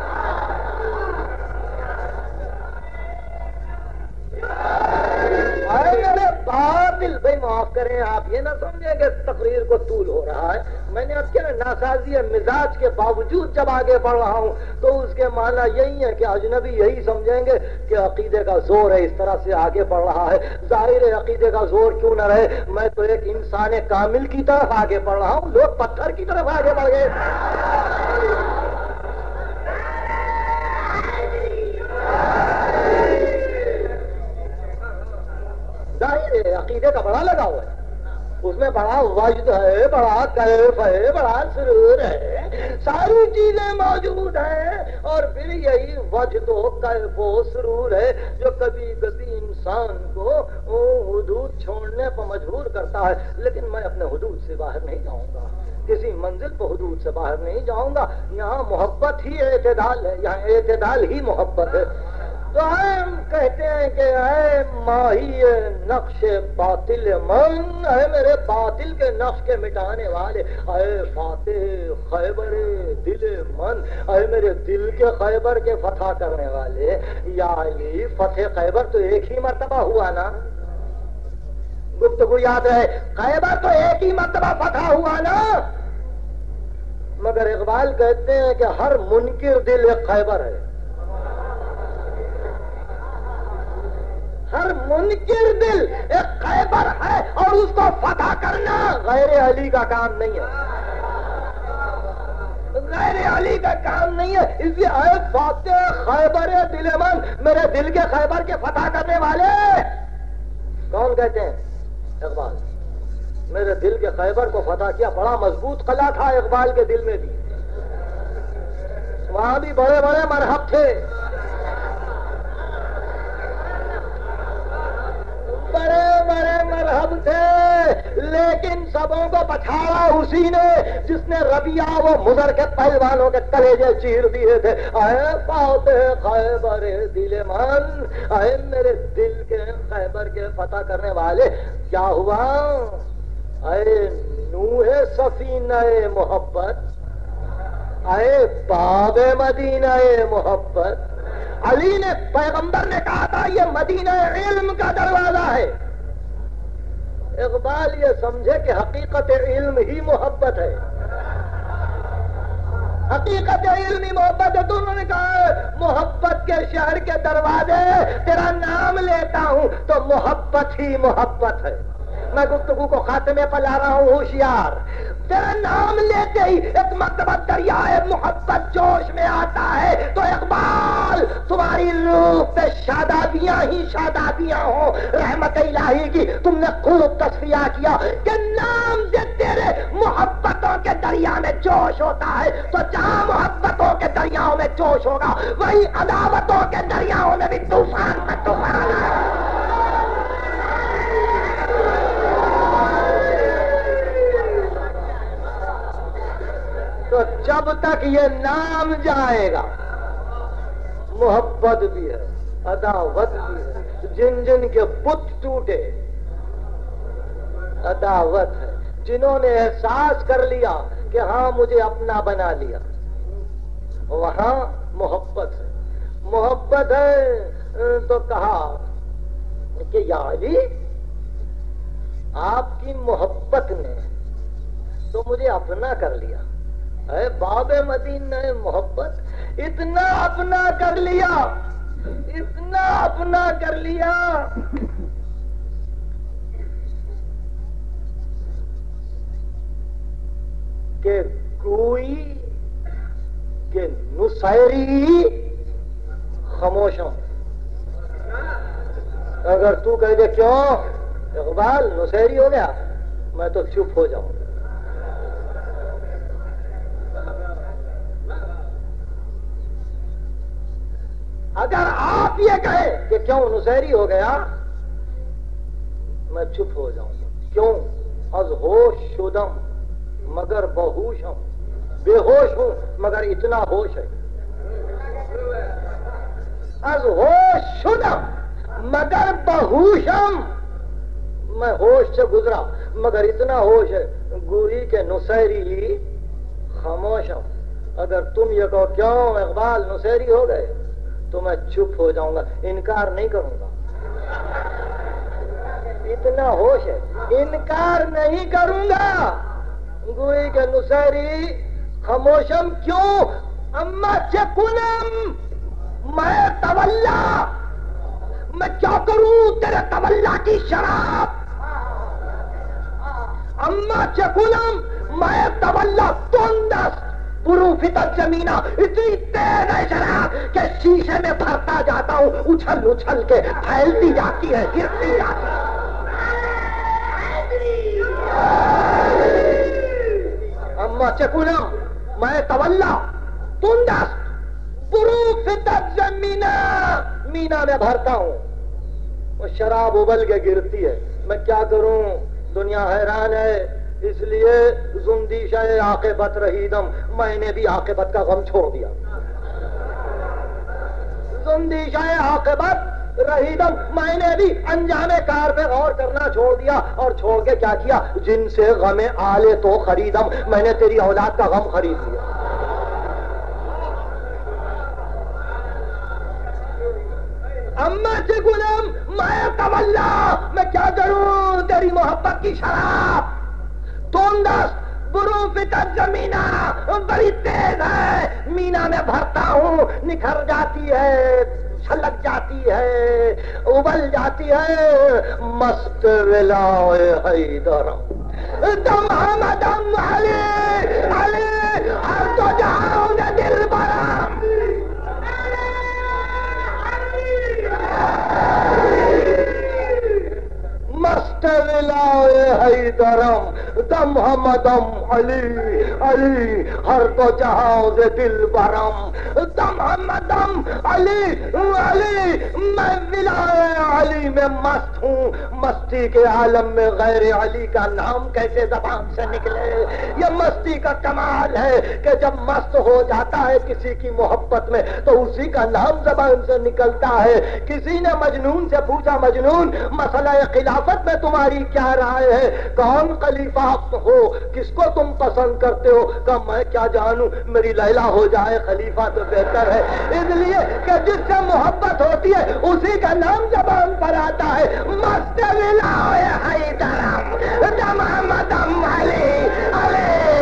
Speaker 1: اے میرے باطل۔ بھائی معاف کریں، آپ یہ نہ سمجھیں کہ تقریر کو طول ہو رہا ہے، میں نے اب کیا ناسازی مزاج کے باوجود جب آگے بڑھ رہا ہوں تو اس کے معنی یہی ہے کہ اجنبی یہی سمجھیں گے کہ عقیدے کا زور ہے، اس طرح سے آگے بڑھ رہا ہے۔ ظاہر ہے عقیدے کا زور کیوں نہ رہے، میں تو ایک انسان کامل کی طرف آگے بڑھ رہا ہوں، لوگ پتھر کی طرف آگے بڑھ گئے۔ ظاہر ہے عقیدے کا بڑا لگا ہوا ہے، اس میں بڑا وجد ہے، بڑا کیف ہے، بڑا سرور ہے، ساری چیزیں موجود ہیں، اور پھر یہی وجد و کیف و سرور ہے جو کبھی کبھی انسان کو حدود چھوڑنے پر مجبور کرتا ہے۔ لیکن میں اپنے حدود سے باہر نہیں جاؤں گا، کسی منزل پر حدود سے باہر نہیں جاؤں گا۔ یہاں محبت ہی اعتدال ہے، یہاں اعتدال ہی محبت ہے۔ تو ہم کہتے ہیں کہ اے ماہی نقش باطل من، اے میرے باطل کے نقش کے مٹانے والے، اے فاتح خیبر دل من، اے میرے دل کے خیبر کے فتح کرنے والے۔ یا علی فتح خیبر تو ایک ہی مرتبہ ہوا نا، گفتگو یاد رہے، خیبر تو ایک ہی مرتبہ فتح ہوا نا، مگر اقبال کہتے ہیں کہ ہر منکر دل ایک خیبر ہے، ہر منکر دل ایک خیبر ہے، اور اس کو فتح کرنا غیر علی کا کام نہیں ہے، غیر علی کا کام نہیں ہے۔ اس لیے اے فاتح خیبر دل من، میرے دل کے خیبر کے فتح کرنے والے کون کہتے ہیں؟ اقبال۔ میرے دل کے خیبر کو فتح کیا، بڑا مضبوط قلعہ تھا اقبال کے دل میں بھی، وہاں بھی بڑے بڑے مرحب تھے، بڑے بڑے مرحب تھے، لیکن سبوں کو پچھاڑا اسی نے جس نے ربیعہ و مضر کے پہلوانوں کے کلیجے چیر دیے تھے۔ اے فاتح خیبر دل من، اے میرے دل کے خیبر کے فتح کرنے والے، کیا ہوا؟ اے نوح سفینہ محبت، اے باب مدینہ محبت، علی نے پیغمبر نے کہا تھا یہ مدینہ علم کا دروازہ ہے، اقبال یہ سمجھے کہ حقیقت علم ہی محبت ہے، حقیقت علم ہی محبت ہے۔ تو انہوں نے کہا محبت کے شہر کے دروازے تیرا نام لیتا ہوں تو محبت ہی محبت ہے۔ میں گفتگو کو خاتمے پر لا رہا ہوں، ہوشیار، تیرا نام لیتے ہی ایک مرتبہ دریائے محبت جوش میں آتا ہے، تو اقبال تمہاری روح پہ شادابیاں ہی شادابیاں ہوں، رحمت الہی کی تم نے خوب تصفیہ کیا کہ نام سے تیرے محبتوں کے دریا میں جوش ہوتا ہے، تو جہاں محبتوں کے دریاؤں میں جوش ہوگا وہی عداوتوں کے دریاؤں میں بھی طوفان میں طوفان ہے۔ تو جب تک یہ نام جائے گا محبت بھی ہے، عداوت بھی ہے، جن جن کے بت ٹوٹے عداوت ہے، جنہوں نے احساس کر لیا کہ ہاں مجھے اپنا بنا لیا وہاں محبت ہے، محبت ہے۔ تو کہا کہ یا علی آپ کی محبت نے تو مجھے اپنا کر لیا، اے باب مدینہ محبت اتنا اپنا کر لیا، اتنا اپنا کر لیا کہ کوئی کہ نصیری خاموشوں۔ اگر تو کہہ دے کیوں اقبال نصیری ہو گیا، میں تو چپ ہو جاؤں۔ اگر آپ آپ یہ کہیں کہ کیوں نصیری ہو گیا، میں چپ ہو جاؤں گا. کیوں؟ از ہوش شدم مگر بہوش ہوں، بے ہوش ہوں مگر اتنا ہوش ہے. از ہوش شدم مگر بہوشم، میں ہوش سے گزرا مگر اتنا ہوش ہے گوئی کے نصیری خاموشم. اگر تم یہ کہو کیوں اقبال نصیری ہو گئے تو میں چپ ہو جاؤں گا، انکار نہیں کروں گا. اتنا ہوش ہے، انکار نہیں کروں گا. گوئی کے نصیری خاموشم. کیوں؟ اما چکنم میں تولا، میں کیا کروں تیرے تولا کی شراب. اما چکنم میں تولا تندست پروفت زمینہ، اتنی تیز ہے شراب کہ شیشے میں بھرتا جاتا ہوں، اچھل اچھل کے پھیلتی جاتی ہے، گرتی جاتی ہے. اما چکنم میں تولا تندست پروفت زمینہ، مینا میں بھرتا ہوں، وہ شراب ابل کے گرتی ہے. میں کیا کروں؟ دنیا حیران ہے. اس لیے زندیشہ عاقبت رہیدم، میں نے بھی عاقبت کا غم چھوڑ دیا. زندیشہ عاقبت رہیدم، میں نے بھی انجام کار پہ غور کرنا چھوڑ دیا. اور چھوڑ کے کیا کیا؟ جن سے غم آلے تو خریدم، میں نے تیری اولاد کا غم خرید لیا. اما سے غلام میں تولا، میں کیا کروں تیری محبت کی شراب. تندست بروفت زمینہ، بڑی تیز ہے، مینا میں بھرتا ہوں، نکھر جاتی ہے، چھلک جاتی ہے، ابل جاتی ہے. مست ولائے حیدر دم دم علی علی ہر تو جاؤں دل برام. مست ولائے حیدرم دم ہمدم علی علی ہر تو جہاں سے دل برم. دم ہمدم علی علی میں ولائے علی میں مست ہوں. مستی کے عالم میں غیر علی کا نام کیسے زبان سے نکلے؟ یہ مستی کا کمال ہے کہ جب مست ہو جاتا ہے کسی کی محبت میں تو اسی کا نام زبان سے نکلتا ہے. کسی نے مجنون سے پوچھا، مجنون مسئلہ خلافت میں تمہاری کیا رائے ہے؟ کون خلیفہ ہو، کس کو تم پسند کرتے ہو؟ کہ میں کیا جانوں، میری لیلا ہو جائے خلیفہ تو بہتر ہے. اس لیے کہ جس سے محبت ہوتی ہے اسی کا نام زبان پر آتا ہے. مست ولائے حیدرم دم دم علی علی.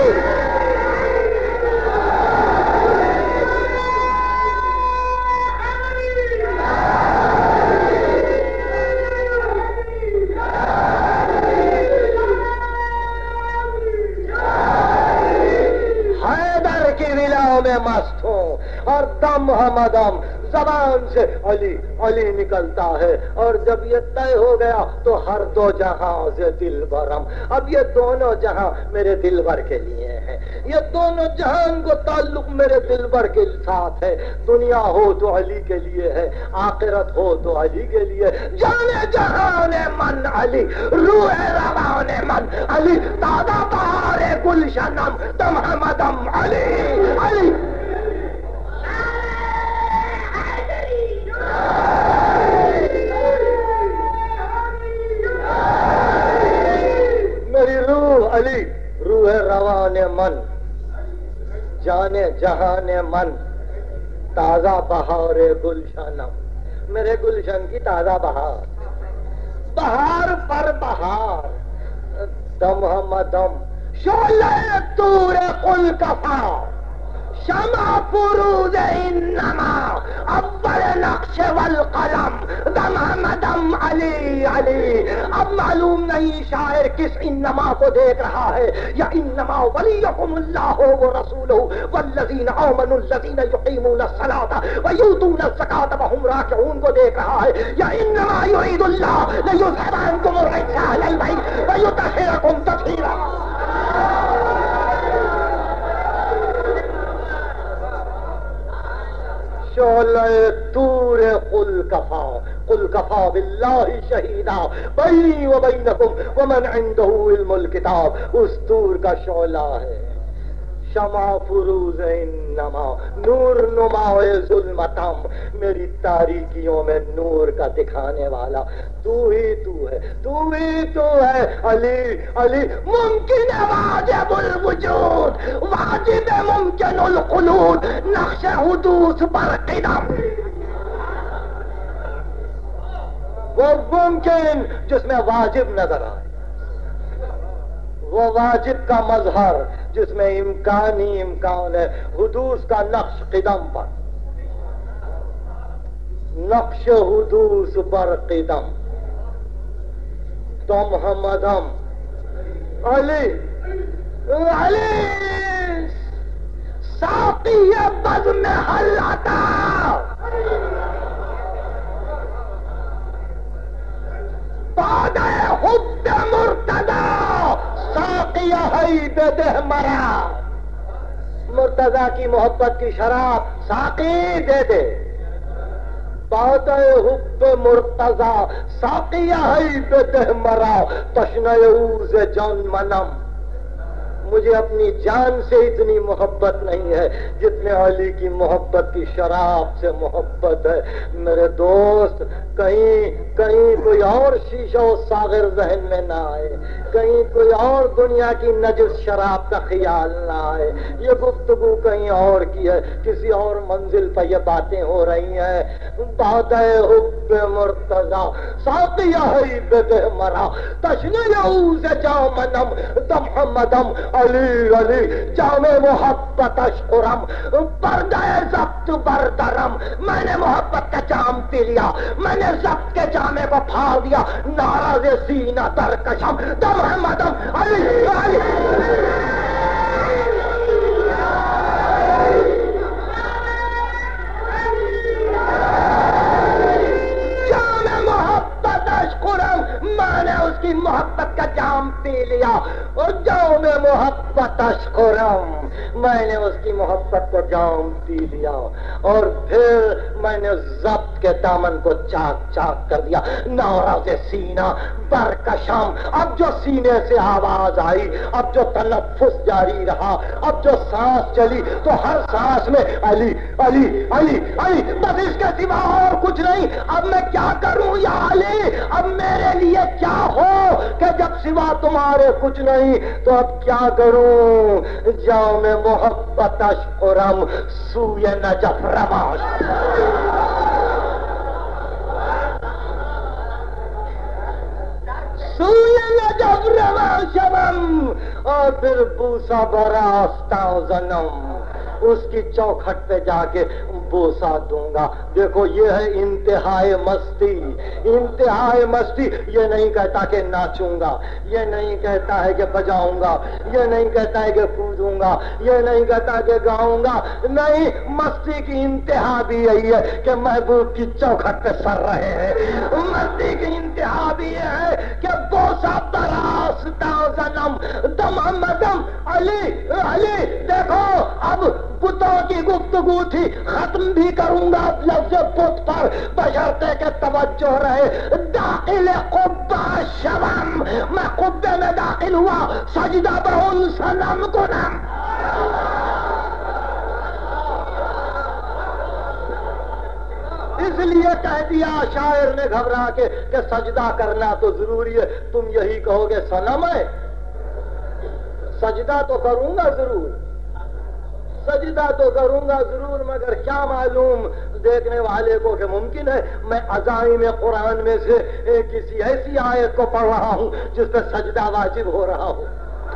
Speaker 1: میں مست ہوں اور دم ہمدم زبان سے علی علی نکلتا ہے. اور جب یہ طے ہو گیا تو ہر دو جہاں سے دل برم. اب یہ دونوں جہاں میرے دل بھر کے لیے ہیں، یہ دونوں جہان کو تعلق میرے دل بھر کے ساتھ ہے. دنیا ہو تو علی کے لیے ہے، آخرت ہو تو علی کے لیے. جانے جہان من علی، روح روان من علی، تازہ بہار گلشنم دم ہمدم علی علی. میری روح علی، روح روان من، جانے جہان من، تازہ بہار گلشنم. میرے گلشن کی تازہ بہار، بہار پر بہار. دم ہم دم شعلہ طور قل کفا، شمع فروز انما اول نقش والقلم. دم ہم دم علی علی. اب معلوم نہیں شاعر کس انما کو دیکھ رہا ہے، یا انما ولیکم اللہ ورسولہ والذین آمنوا الذین یقیمون الصلاۃ ویؤتون الزکاۃ وهم راکعون کو دیکھ رہا ہے، یا انما یرید اللہ لیذهب عنکم الرجس اہل البیت ویطہرکم تطہیرا.
Speaker 2: شعلہ طور قل کفا قل کفا باللہ شہیدا بینی و بینکم ومن عنده علم الکتاب، اس طور کا شعلہ ہے، شمع فروز انما نور نما ظلمتم، میری تاریکیوں میں نور کا دکھانے والا تو ہی تو ہے، تو ہی تو ہے علی علی ممکن واجب الوجود، واجب ممکن الخلود، نقش حدوث پر قدم، وہ ممکن جس میں واجب نظر آئے، وہ واجب کا مظہر جس میں امکان ہی امکان ہے، حدوث کا نقش قدم پر، نقش حدوث پر قدم، تم ہمدم علی علی ساقی بزم حلتا، بعد حب مرتضی ساقی ہے بدہ مرا، مرتضی کی محبت کی شراب ساقی دے دے، بعد حب مرتضی ساقی ہے بدہ مرا، تشنہ اوز جان منم، مجھے اپنی جان سے اتنی محبت نہیں ہے جتنے علی کی محبت کی شراب سے محبت ہے۔ میرے دوست کہیں کہیں کوئی اور شیشہ و ساغر ذہن میں نہ آئے، کہیں کوئی اور دنیا کی نجس شراب کا خیال نہ آئے، یہ گفتگو کہیں اور کی ہے، کسی اور منزل پر یہ باتیں ہو رہی ہیں۔ بعد حب مرتضی ساقیہ ہے بدہ مرا، تشنہ یعوز جامنم دم مدم، علی علی جام محبت اشخرم، پردہ ضبط بردرم، میں نے محبت کا جام پی لیا، میں نے ضبط کے جامے کو پھاڑ دیا، ناراض سینہ ترکشم دم مدم، علی علی میں نے اس کی محبت کا جام پی لیا، اور جام محبت اشخرم، میں نے اس کی محبت کو جام پی لیا، اور پھر میں نے ضبط کے دامن کو چاک چاک کر دیا، ناراض سینہ برکشم، اب جو سینے سے آواز آئی، اب جو تنفس جاری رہا، اب جو سانس چلی تو ہر سانس میں علی علی علی علی، بس اس کے سوا اور کچھ نہیں، اب میں کیا کروں یا علی، اب میرے لیے کیا ہو کہ جب سوا تمہارے کچھ نہیں، تو اب کیا کروں، جاؤ میں محبت اشخرم سوئے نجف رواش، سوئے نجف رواش، اور پھر بوسا براستہ زنم، اس کی چوکھٹ پہ جا کے بوسا دوں گا۔ دیکھو یہ ہے انتہائی مستی، انتہائی مستی، یہ نہیں کہتا کہ ناچوں گا، یہ نہیں کہتا ہے کہ بجاؤں گا، یہ نہیں کہتا ہے کہ کودوں گا، یہ نہیں کہتا کہ گاؤں گا، نہیں، مستی کی انتہا بھی یہی ہے کہ محبوب کی چوکھٹ پہ سر رہے ہیں، مستی کی انتہا بھی یہ ہے کہ بوسا براستہ زنم دم مدم، علی علی دیکھو اب بتوں کی گفتگو تھی، ختم بھی کروں گا لفظ بت پر بشرطے کہ توجہ رہے، داخل قبہ شوم، میں قبے میں داخل ہوا، سجدہ بہن سنم کنم، اس لیے کہہ دیا شاعر نے گھبرا کے کہ سجدہ کرنا تو ضروری ہے، تم یہی کہو گے صنم ہے، سجدہ تو کروں گا ضرور، سجدہ تو کروں گا ضرور، مگر کیا معلوم دیکھنے والے کو کہ ممکن ہے میں عزائم قرآن میں سے کسی ایسی آیت کو پڑھ رہا ہوں جس پہ سجدہ واجب ہو رہا ہو۔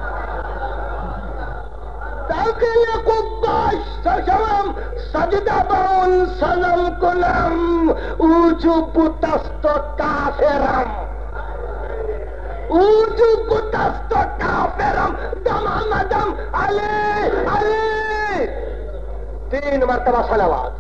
Speaker 2: داخل قباش سشم سجدہ بون سنم کنم اوچو بتست کافرم، اوچو بتست کافرم دم مدم، علی علی، تین مرتبہ صلوات۔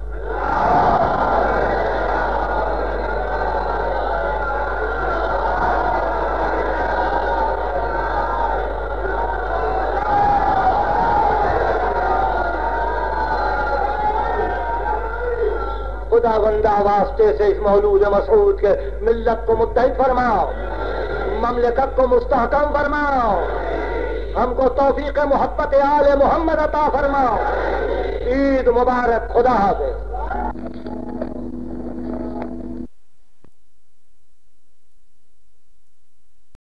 Speaker 2: خدا بندہ واسطے سے اس مولود مسعود کے ملت کو متحد فرماؤ، مملکت کو مستحکم فرماؤ، ہم کو توفیق محبت آل محمد عطا فرماؤ۔ عید مبارک، خدا حافظ۔